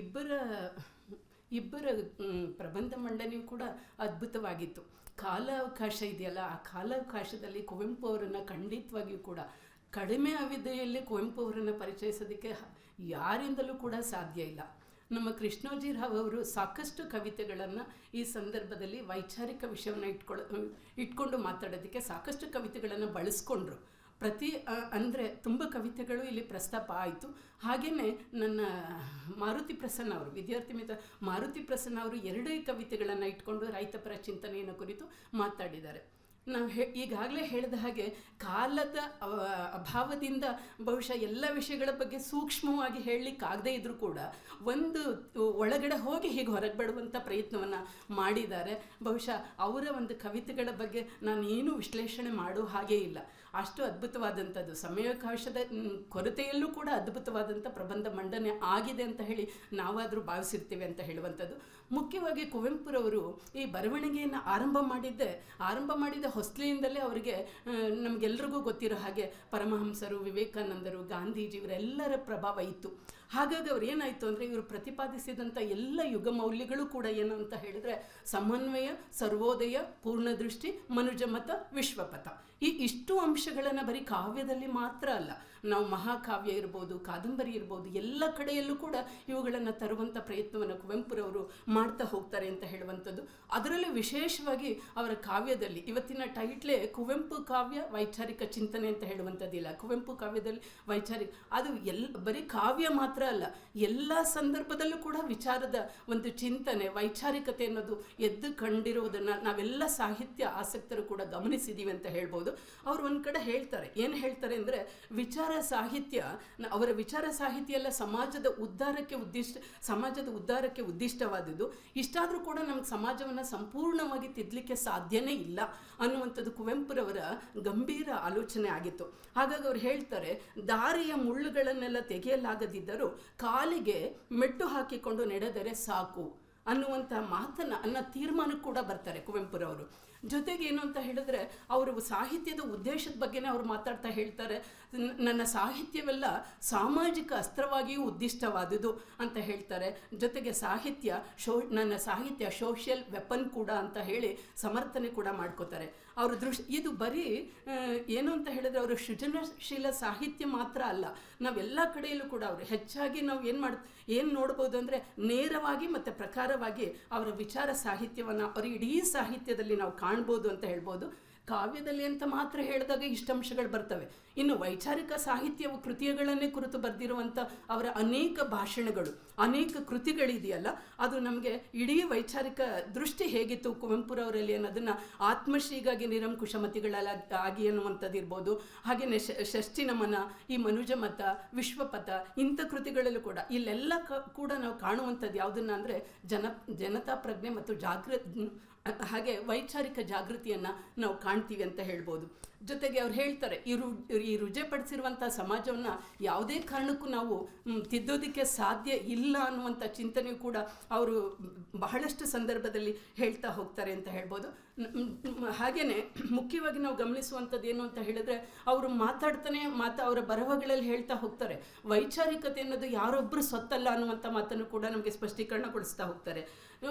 ಇಬ್ಬರ ಪ್ರಬಂಧ ಮಂಡನೆಯೂ ಕೂಡ ಅದ್ಭುತವಾಗಿತ್ತು. ಕಾಲಾವಕಾಶ ಇದೆಯಲ್ಲ, ಆ ಕಾಲಾವಕಾಶದಲ್ಲಿ ಕುವೆಂಪು ಅವರನ್ನು ಖಂಡಿತವಾಗಿಯೂ ಕೂಡ ಕಡಿಮೆ ಅವಧಿಯಲ್ಲಿ ಕುವೆಂಪು ಅವರನ್ನು ಪರಿಚಯಿಸೋದಕ್ಕೆ ಯಾರಿಂದಲೂ ಕೂಡ ಸಾಧ್ಯ ಇಲ್ಲ. ನಮ್ಮ ಕೃಷ್ಣೋಜಿರಾವ್ ಅವರು ಸಾಕಷ್ಟು ಕವಿತೆಗಳನ್ನು ಈ ಸಂದರ್ಭದಲ್ಲಿ ವೈಚಾರಿಕ ವಿಷಯವನ್ನು ಇಟ್ಕೊಂಡು ಮಾತಾಡೋದಕ್ಕೆ ಸಾಕಷ್ಟು ಕವಿತೆಗಳನ್ನು ಬಳಸ್ಕೊಂಡ್ರು. ಅಂದರೆ ತುಂಬ ಕವಿತೆಗಳು ಇಲ್ಲಿ ಪ್ರಸ್ತಾಪ ಆಯಿತು. ಹಾಗೆಯೇ ನನ್ನ ಮಾರುತಿ ಪ್ರಸನ್ನ ಅವರು, ವಿದ್ಯಾರ್ಥಿ ಮಿತ್ರ ಮಾರುತಿ ಪ್ರಸನ್ನ ಅವರು 2 ಕವಿತೆಗಳನ್ನು ಇಟ್ಕೊಂಡು ರೈತಪರ ಚಿಂತನೆಯನ್ನು ಕುರಿತು ಮಾತಾಡಿದ್ದಾರೆ. ನಾವು ಈಗಾಗಲೇ ಹೇಳಿದ ಹಾಗೆ ಕಾಲದ ಅಭಾವದಿಂದ ಬಹುಶಃ ಎಲ್ಲ ವಿಷಯಗಳ ಬಗ್ಗೆ ಸೂಕ್ಷ್ಮವಾಗಿ ಹೇಳಲಿಕ್ಕಾಗದೇ ಇದ್ದರೂ ಕೂಡ ಒಂದು ಒಳಗಡೆ ಹೋಗಿ ಹೀಗೆ ಹೊರಗೆ ಬಿಡುವಂಥ ಪ್ರಯತ್ನವನ್ನು ಮಾಡಿದ್ದಾರೆ. ಬಹುಶಃ ಅವರ ಒಂದು ಕವಿತೆಗಳ ಬಗ್ಗೆ ನಾನು ಏನೂ ವಿಶ್ಲೇಷಣೆ ಮಾಡೋ ಹಾಗೇ ಇಲ್ಲ. ಅಷ್ಟು ಅದ್ಭುತವಾದಂಥದ್ದು, ಸಮಯಾವಕಾಶದ ಕೊರತೆಯಲ್ಲೂ ಕೂಡ ಅದ್ಭುತವಾದಂಥ ಪ್ರಬಂಧ ಮಂಡನೆ ಆಗಿದೆ ಅಂತ ಹೇಳಿ ನಾವಾದರೂ ಭಾವಿಸಿರ್ತೀವಿ ಅಂತ ಹೇಳುವಂಥದ್ದು. ಮುಖ್ಯವಾಗಿ ಕುವೆಂಪುರವರು ಈ ಬರವಣಿಗೆಯನ್ನು ಆರಂಭ ಮಾಡಿದ ಹೊಸಲಿಯಿಂದಲೇ ಅವರಿಗೆ ನಮಗೆಲ್ರಿಗೂ ಗೊತ್ತಿರೋ ಹಾಗೆ ಪರಮಹಂಸರು, ವಿವೇಕಾನಂದರು, ಗಾಂಧೀಜಿ ಇವರೆಲ್ಲರ ಪ್ರಭಾವ ಇತ್ತು. ಹಾಗಾಗಿ ಅವ್ರು ಏನಾಯಿತು ಅಂದರೆ, ಇವರು ಪ್ರತಿಪಾದಿಸಿದಂಥ ಎಲ್ಲ ಯುಗ ಮೌಲ್ಯಗಳು ಕೂಡ ಏನು ಅಂತ ಹೇಳಿದ್ರೆ ಸಮನ್ವಯ, ಸರ್ವೋದಯ, ಪೂರ್ಣದೃಷ್ಟಿ, ಮನುಜಮತ, ವಿಶ್ವಪಥ, ಇಷ್ಟು ಅಂಶಗಳನ್ನು ಬರೀ ಕಾವ್ಯದಲ್ಲಿ ಮಾತ್ರ ಅಲ್ಲ, ನಾವು ಮಹಾಕಾವ್ಯ ಇರ್ಬೋದು, ಕಾದಂಬರಿ ಇರ್ಬೋದು, ಎಲ್ಲ ಕಡೆಯಲ್ಲೂ ಕೂಡ ಇವುಗಳನ್ನು ತರುವಂಥ ಪ್ರಯತ್ನವನ್ನು ಕುವೆಂಪುರವರು ಮಾಡ್ತಾ ಹೋಗ್ತಾರೆ ಅಂತ ಹೇಳುವಂಥದ್ದು. ಅದರಲ್ಲೂ ವಿಶೇಷವಾಗಿ ಅವರ ಕಾವ್ಯದಲ್ಲಿ ಇವತ್ತಿನ ಟೈಟ್ಲೇ ಕುವೆಂಪು ಕಾವ್ಯ ವೈಚಾರಿಕ ಚಿಂತನೆ ಅಂತ ಹೇಳುವಂಥದ್ದಿಲ್ಲ. ಕುವೆಂಪು ಕಾವ್ಯದಲ್ಲಿ ಅದು ಬರೀ ಕಾವ್ಯ ಮಾತ್ರ ಅಲ್ಲ, ಎಲ್ಲ ಸಂದರ್ಭದಲ್ಲೂ ಕೂಡ ವಿಚಾರದ ಒಂದು ಚಿಂತನೆ, ವೈಚಾರಿಕತೆ ಅನ್ನೋದು ಎದ್ದು ಕಂಡಿರುವುದನ್ನು ನಾವೆಲ್ಲ ಸಾಹಿತ್ಯ ಆಸಕ್ತರು ಕೂಡ ಗಮನಿಸಿದ್ದೀವಿ ಅಂತ ಹೇಳ್ಬೋದು. ಅವ್ರು ಒಂದು ಕಡೆ ಹೇಳ್ತಾರೆ, ಏನು ಹೇಳ್ತಾರೆ ಅಂದರೆ ವಿಚಾರ ಸಾಹಿತ್ಯ, ಅವರ ವಿಚಾರ ಸಾಹಿತ್ಯ ಎಲ್ಲ ಸಮಾಜದ ಉದ್ಧಾರಕ್ಕೆ ಉದ್ದಿಷ್ಟವಾದದ್ದು. ಇಷ್ಟಾದರೂ ಕೂಡ ನಮ್ಗೆ ಸಮಾಜವನ್ನು ಸಂಪೂರ್ಣವಾಗಿ ತಿದ್ದಲಿಕ್ಕೆ ಸಾಧ್ಯನೇ ಇಲ್ಲ ಅನ್ನುವಂಥದ್ದು ಕುವೆಂಪುರವರ ಗಂಭೀರ ಆಲೋಚನೆ ಆಗಿತ್ತು. ಹಾಗಾಗಿ ಅವ್ರು ಹೇಳ್ತಾರೆ, ದಾರಿಯ ಮುಳ್ಳುಗಳನ್ನೆಲ್ಲ ತೆಗೆಯಲಾಗದಿದ್ದರೂ ಕಾಲಿಗೆ ಮೆಟ್ಟು ಹಾಕಿಕೊಂಡು ನಡೆದರೆ ಸಾಕು ಅನ್ನುವಂಥ ಅನ್ನೋ ತೀರ್ಮಾನಕ್ಕೆ ಕೂಡ ಬರ್ತಾರೆ ಕುವೆಂಪುರವರು. ಜೊತೆಗೆ ಏನು ಅಂತ ಹೇಳಿದ್ರೆ, ಅವರು ಸಾಹಿತ್ಯದ ಉದ್ದೇಶದ ಬಗ್ಗೆನೇ ಅವ್ರು ಮಾತಾಡ್ತಾ ಹೇಳ್ತಾರೆ, ನನ್ನ ಸಾಹಿತ್ಯವೆಲ್ಲ ಸಾಮಾಜಿಕ ಅಸ್ತ್ರವಾಗಿಯೂ ಉದ್ದಿಷ್ಟವಾದುದು ಅಂತ ಹೇಳ್ತಾರೆ. ಜೊತೆಗೆ ನನ್ನ ಸಾಹಿತ್ಯ ಸೋಷಿಯಲ್ ವೆಪನ್ ಕೂಡ ಅಂತ ಹೇಳಿ ಸಮರ್ಥನೆ ಕೂಡ ಮಾಡ್ಕೋತಾರೆ. ಅವರು ಇದು ಬರೀ ಏನು ಅಂತ ಹೇಳಿದ್ರೆ, ಅವರು ಸೃಜನಶೀಲ ಸಾಹಿತ್ಯ ಮಾತ್ರ ಅಲ್ಲ, ನಾವೆಲ್ಲ ಕಡೆಯಲ್ಲೂ ಕೂಡ ಅವರು ಹೆಚ್ಚಾಗಿ ನಾವು ಏನು ನೋಡ್ಬೋದು ಅಂದರೆ, ನೇರವಾಗಿ ಮತ್ತು ಪ್ರಕಾರವಾಗಿ ಅವರ ವಿಚಾರ ಸಾಹಿತ್ಯವನ್ನು ಅವರ ಇಡೀ ಸಾಹಿತ್ಯದಲ್ಲಿ ನಾವು ಕಾಣ್ಬೋದು ಅಂತ ಹೇಳ್ಬೋದು. ಕಾವ್ಯದಲ್ಲಿ ಅಂತ ಮಾತ್ರ ಹೇಳಿದಾಗ ಇಷ್ಟಂಶಗಳು ಬರ್ತವೆ. ಇನ್ನು ವೈಚಾರಿಕ ಸಾಹಿತ್ಯ ಕೃತಿಗಳನ್ನೇ ಕುರಿತು ಬರೆದಿರುವಂಥ ಅವರ ಅನೇಕ ಭಾಷಣಗಳು, ಅನೇಕ ಕೃತಿಗಳಿದೆಯಲ್ಲ, ಅದು ನಮಗೆ ಇಡೀ ವೈಚಾರಿಕ ದೃಷ್ಟಿ ಹೇಗಿತ್ತು ಕುವೆಂಪುರವರಲ್ಲಿ ಅನ್ನೋದನ್ನು ಆತ್ಮಶ್ರೀಗಾಗಿ ನಿರಂಕುಶಮತಿಗಳಾಗಿ ಅನ್ನುವಂಥದ್ದು ಇರ್ಬೋದು. ಹಾಗೆಯೇ ಷಷ್ಠಿ ನಮನ, ಈ ಮನುಜಮತ, ವಿಶ್ವಪಥ, ಇಂಥ ಕೃತಿಗಳಲ್ಲೂ ಕೂಡ ಇಲ್ಲೆಲ್ಲ ಕೂಡ ನಾವು ಕಾಣುವಂಥದ್ದು ಯಾವುದನ್ನು ಅಂದರೆ ಜನತಾ ಪ್ರಜ್ಞೆ ಮತ್ತು ಹಾಗೆ ವೈಚಾರಿಕ ಜಾಗೃತಿಯನ್ನು ನಾವು ಕಾಣ್ತೀವಿ ಅಂತ ಹೇಳ್ಬೋದು. ಜೊತೆಗೆ ಅವ್ರು ಹೇಳ್ತಾರೆ, ಈ ರುಜೆಪಡಿಸಿರುವಂಥ ಸಮಾಜವನ್ನು ಯಾವುದೇ ಕಾರಣಕ್ಕೂ ನಾವು ತಿದ್ದೋದಕ್ಕೆ ಸಾಧ್ಯ ಇಲ್ಲ ಅನ್ನುವಂಥ ಚಿಂತನೆಯೂ ಕೂಡ ಅವರು ಬಹಳಷ್ಟು ಸಂದರ್ಭದಲ್ಲಿ ಹೇಳ್ತಾ ಹೋಗ್ತಾರೆ ಅಂತ ಹೇಳ್ಬೋದು. ಹಾಗೆಯೇ ಮುಖ್ಯವಾಗಿ ನಾವು ಗಮನಿಸುವಂಥದ್ದು ಏನು ಅಂತ ಹೇಳಿದ್ರೆ, ಅವರು ಅವರ ಬರಹಗಳಲ್ಲಿ ಹೇಳ್ತಾ ಹೋಗ್ತಾರೆ, ವೈಚಾರಿಕತೆ ಅನ್ನೋದು ಯಾರೊಬ್ಬರು ಸೊತ್ತಲ್ಲ ಅನ್ನುವಂಥ ಮಾತನ್ನು ಕೂಡ ನಮಗೆ ಸ್ಪಷ್ಟೀಕರಣಗೊಳಿಸ್ತಾ ಹೋಗ್ತಾರೆ.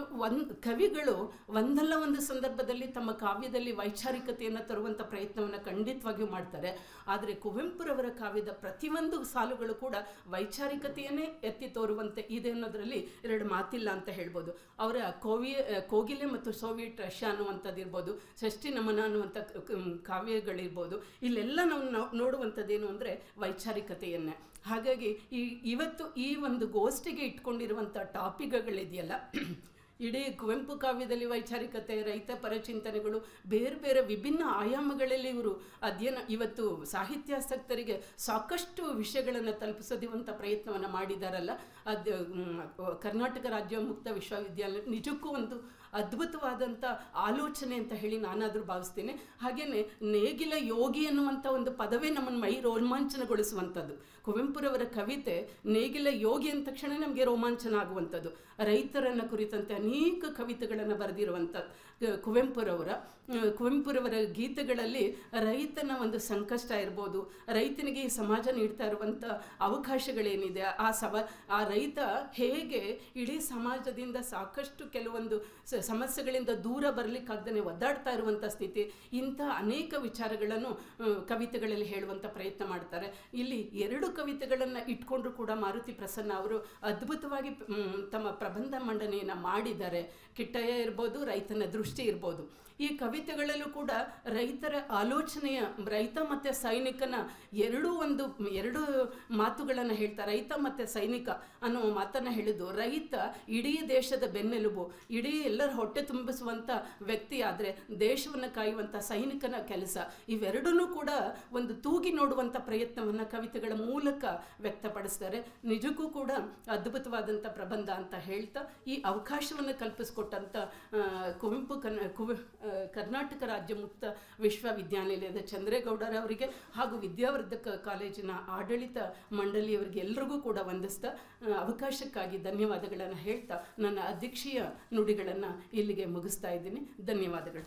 ಕವಿಗಳು ಒಂದಲ್ಲ ಒಂದು ಸಂದರ್ಭದಲ್ಲಿ ತಮ್ಮ ಕಾವ್ಯದಲ್ಲಿ ವೈಚಾರಿಕತೆಯನ್ನು ತರುವಂಥ ಪ್ರಯತ್ನವನ್ನು ಖಂಡಿತವಾಗಿಯೂ ಮಾಡ್ತಾರೆ. ಆದರೆ ಕುವೆಂಪುರವರ ಕಾವ್ಯದ ಪ್ರತಿಯೊಂದು ಸಾಲುಗಳು ಕೂಡ ವೈಚಾರಿಕತೆಯನ್ನೇ ಎತ್ತಿ ತೋರುವಂತೆ ಇದೆ ಅನ್ನೋದರಲ್ಲಿ ಎರಡು ಮಾತಿಲ್ಲ ಅಂತ ಹೇಳ್ಬೋದು. ಅವರ ಕೋಗಿಲೆ ಮತ್ತು ಸೋವಿಯಟ್ ರಷ್ಯಾ ಅನ್ನುವಂಥದ್ದು ಇರ್ಬೋದು, ಷಷ್ಠಿ ನಮನ ಅನ್ನುವಂಥ ಕಾವ್ಯಗಳಿರ್ಬೋದು, ಇಲ್ಲೆಲ್ಲ ನಾವು ನೋಡುವಂಥದ್ದೇನು ಅಂದರೆ ವೈಚಾರಿಕತೆಯನ್ನೇ. ಹಾಗಾಗಿ ಇವತ್ತು ಈ ಒಂದು ಗೋಷ್ಠಿಗೆ ಇಟ್ಕೊಂಡಿರುವಂಥ ಟಾಪಿಕ್ಗಳಿದೆಯಲ್ಲ, ಇಡೀ ಕುವೆಂಪು ಕಾವ್ಯದಲ್ಲಿ ವೈಚಾರಿಕತೆ, ರೈತ ಪರಚಿಂತನೆಗಳು, ಬೇರೆ ಬೇರೆ ವಿಭಿನ್ನ ಆಯಾಮಗಳಲ್ಲಿ ಇವರು ಇವತ್ತು ಸಾಹಿತ್ಯಾಸಕ್ತರಿಗೆ ಸಾಕಷ್ಟು ವಿಷಯಗಳನ್ನು ತಲುಪಿಸೋದಿವಂಥ ಪ್ರಯತ್ನವನ್ನು ಮಾಡಿದಾರಲ್ಲ, ಕರ್ನಾಟಕ ರಾಜ್ಯ ಮುಕ್ತ ವಿಶ್ವವಿದ್ಯಾಲಯ ನಿಜಕ್ಕೂ ಒಂದು ಅದ್ಭುತವಾದಂಥ ಆಲೋಚನೆ ಅಂತ ಹೇಳಿ ನಾನಾದರೂ ಭಾವಿಸ್ತೀನಿ. ಹಾಗೆಯೇ ನೇಗಿಲ ಯೋಗಿ ಅನ್ನುವಂಥ ಒಂದು ಪದವೇ ನಮ್ಮನ್ನು ಮೈ ರೋಮಾಂಚನಗೊಳಿಸುವಂಥದ್ದು. ಕುವೆಂಪುರವರ ಕವಿತೆ ನೇಗಿಲ ಯೋಗಿ ಅಂದ ತಕ್ಷಣ ನಮಗೆ ರೋಮಾಂಚನ ಆಗುವಂಥದ್ದು. ರೈತರನ್ನು ಕುರಿತಂತೆ ಅನೇಕ ಕವಿತೆಗಳನ್ನು ಬರೆದಿರುವಂಥ ಕುವೆಂಪುರವರ ಗೀತೆಗಳಲ್ಲಿ ರೈತನ ಒಂದು ಸಂಕಷ್ಟ ಇರ್ಬೋದು, ರೈತನಿಗೆ ಈ ಸಮಾಜ ನೀಡ್ತಾ ಇರುವಂಥ ಅವಕಾಶಗಳೇನಿದೆ, ಆ ರೈತ ಹೇಗೆ ಇಡೀ ಸಮಾಜದಿಂದ ಸಾಕಷ್ಟು ಕೆಲವೊಂದು ಸಮಸ್ಯೆಗಳಿಂದ ದೂರ ಬರಲಿಕ್ಕಾಗ್ದೇ ಒದ್ದಾಡ್ತಾ ಇರುವಂಥ ಸ್ಥಿತಿ, ಇಂಥ ಅನೇಕ ವಿಚಾರಗಳನ್ನು ಕವಿತೆಗಳಲ್ಲಿ ಹೇಳುವಂಥ ಪ್ರಯತ್ನ ಮಾಡ್ತಾರೆ. ಇಲ್ಲಿ ಎರಡು ಕವಿತೆಗಳನ್ನು ಇಟ್ಕೊಂಡ್ರು ಕೂಡ ಮಾರುತಿ ಪ್ರಸನ್ನ ಅವರು ಅದ್ಭುತವಾಗಿ ತಮ್ಮ ಪ್ರಬಂಧ ಮಂಡನೆಯನ್ನು ಮಾಡಿದ್ದಾರೆ. ಕಿಟ್ಟಯ್ಯ ಇರ್ಬೋದು, ರೈತನ ದೃಷ್ಟಿ ಇರ್ಬೋದು. ಈ ಕವಿತೆಗಳಲ್ಲೂ ಕೂಡ ರೈತರ ಆಲೋಚನೆಯ, ರೈತ ಮತ್ತು ಸೈನಿಕನ ಎರಡು ಮಾತುಗಳನ್ನು ಹೇಳ್ತಾರೆ. ರೈತ ಮತ್ತು ಸೈನಿಕ ಅನ್ನೋ ಮಾತನ್ನು ಹೇಳಿದ್ದು, ರೈತ ಇಡೀ ದೇಶದ ಬೆನ್ನೆಲುಬು, ಇಡೀ ಎಲ್ಲರ ಹೊಟ್ಟೆ ತುಂಬಿಸುವಂಥ ವ್ಯಕ್ತಿ, ಆದರೆ ದೇಶವನ್ನು ಕಾಯುವಂಥ ಸೈನಿಕನ ಕೆಲಸ, ಇವೆರಡೂ ಕೂಡ ಒಂದು ತೂಗಿ ನೋಡುವಂಥ ಪ್ರಯತ್ನವನ್ನು ಕವಿತೆಗಳ ಮೂಲಕ ವ್ಯಕ್ತಪಡಿಸ್ತಾರೆ. ನಿಜಕ್ಕೂ ಕೂಡ ಅದ್ಭುತವಾದಂಥ ಪ್ರಬಂಧ ಅಂತ ಹೇಳ್ತಾ, ಈ ಅವಕಾಶವನ್ನು ಕಲ್ಪಿಸಿಕೊಟ್ಟಂಥ ಕರ್ನಾಟಕ ರಾಜ್ಯ ಮುಕ್ತ ವಿಶ್ವವಿದ್ಯಾನಿಲಯದ ಚಂದ್ರೇಗೌಡರವರಿಗೆ ಹಾಗೂ ವಿದ್ಯಾವರ್ಧಕ ಕಾಲೇಜಿನ ಆಡಳಿತ ಮಂಡಳಿಯವರಿಗೆ ಎಲ್ಲರಿಗೂ ಕೂಡ ವಂದಿಸ್ತಾ ಅವಕಾಶಕ್ಕಾಗಿ ಧನ್ಯವಾದಗಳನ್ನು ಹೇಳ್ತಾ ನನ್ನ ಅಧ್ಯಕ್ಷೀಯ ನುಡಿಗಳನ್ನು ಇಲ್ಲಿಗೆ ಮುಗಿಸ್ತಾ ಇದ್ದೀನಿ. ಧನ್ಯವಾದಗಳು.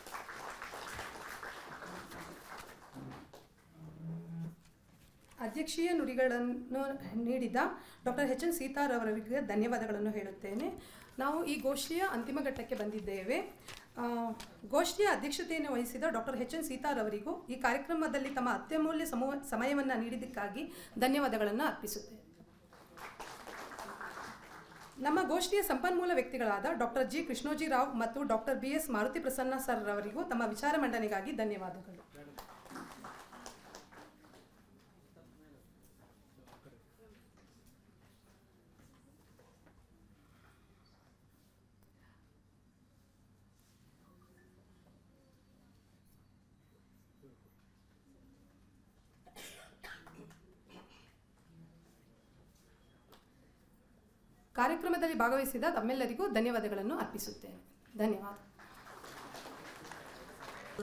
ಅಧ್ಯಕ್ಷೀಯ ನುಡಿಗಳನ್ನು ನೀಡಿದ ಡಾಕ್ಟರ್ ಎಚ್ ಎನ್ ಸೀತಾರವರಿಗೆ ಧನ್ಯವಾದಗಳನ್ನು ಹೇಳುತ್ತೇನೆ. ನಾವು ಈ ಗೋಷ್ಠಿಯ ಅಂತಿಮ ಘಟ್ಟಕ್ಕೆ ಬಂದಿದ್ದೇವೆ. ಗೋಷ್ಠಿಯ ಅಧ್ಯಕ್ಷತೆಯನ್ನು ವಹಿಸಿದ ಡಾಕ್ಟರ್ ಎಚ್ ಎನ್ ಸೀತಾರವರಿಗೂ ಈ ಕಾರ್ಯಕ್ರಮದಲ್ಲಿ ತಮ್ಮ ಅತ್ಯಮೂಲ್ಯ ಸಮಯವನ್ನು ನೀಡಿದ್ದಕ್ಕಾಗಿ ಧನ್ಯವಾದಗಳನ್ನು ಅರ್ಪಿಸುತ್ತೇನೆ. ನಮ್ಮ ಗೋಷ್ಠಿಯ ಸಂಪನ್ಮೂಲ ವ್ಯಕ್ತಿಗಳಾದ ಡಾಕ್ಟರ್ ಜಿ ಕೃಷ್ಣೋಜಿ ರಾವ್ ಮತ್ತು doctor BS Maruti Prasanna sir ಅವರಿಗೂ ತಮ್ಮ ವಿಚಾರ ಮಂಡನೆಗಾಗಿ ಧನ್ಯವಾದಗಳು. ಕಾರ್ಯಕ್ರಮದಲ್ಲಿ ಭಾಗವಹಿಸಿದ ತಮ್ಮೆಲ್ಲರಿಗೂ ಧನ್ಯವಾದಗಳನ್ನು ಅರ್ಪಿಸುತ್ತೇನೆ. ಧನ್ಯವಾದ.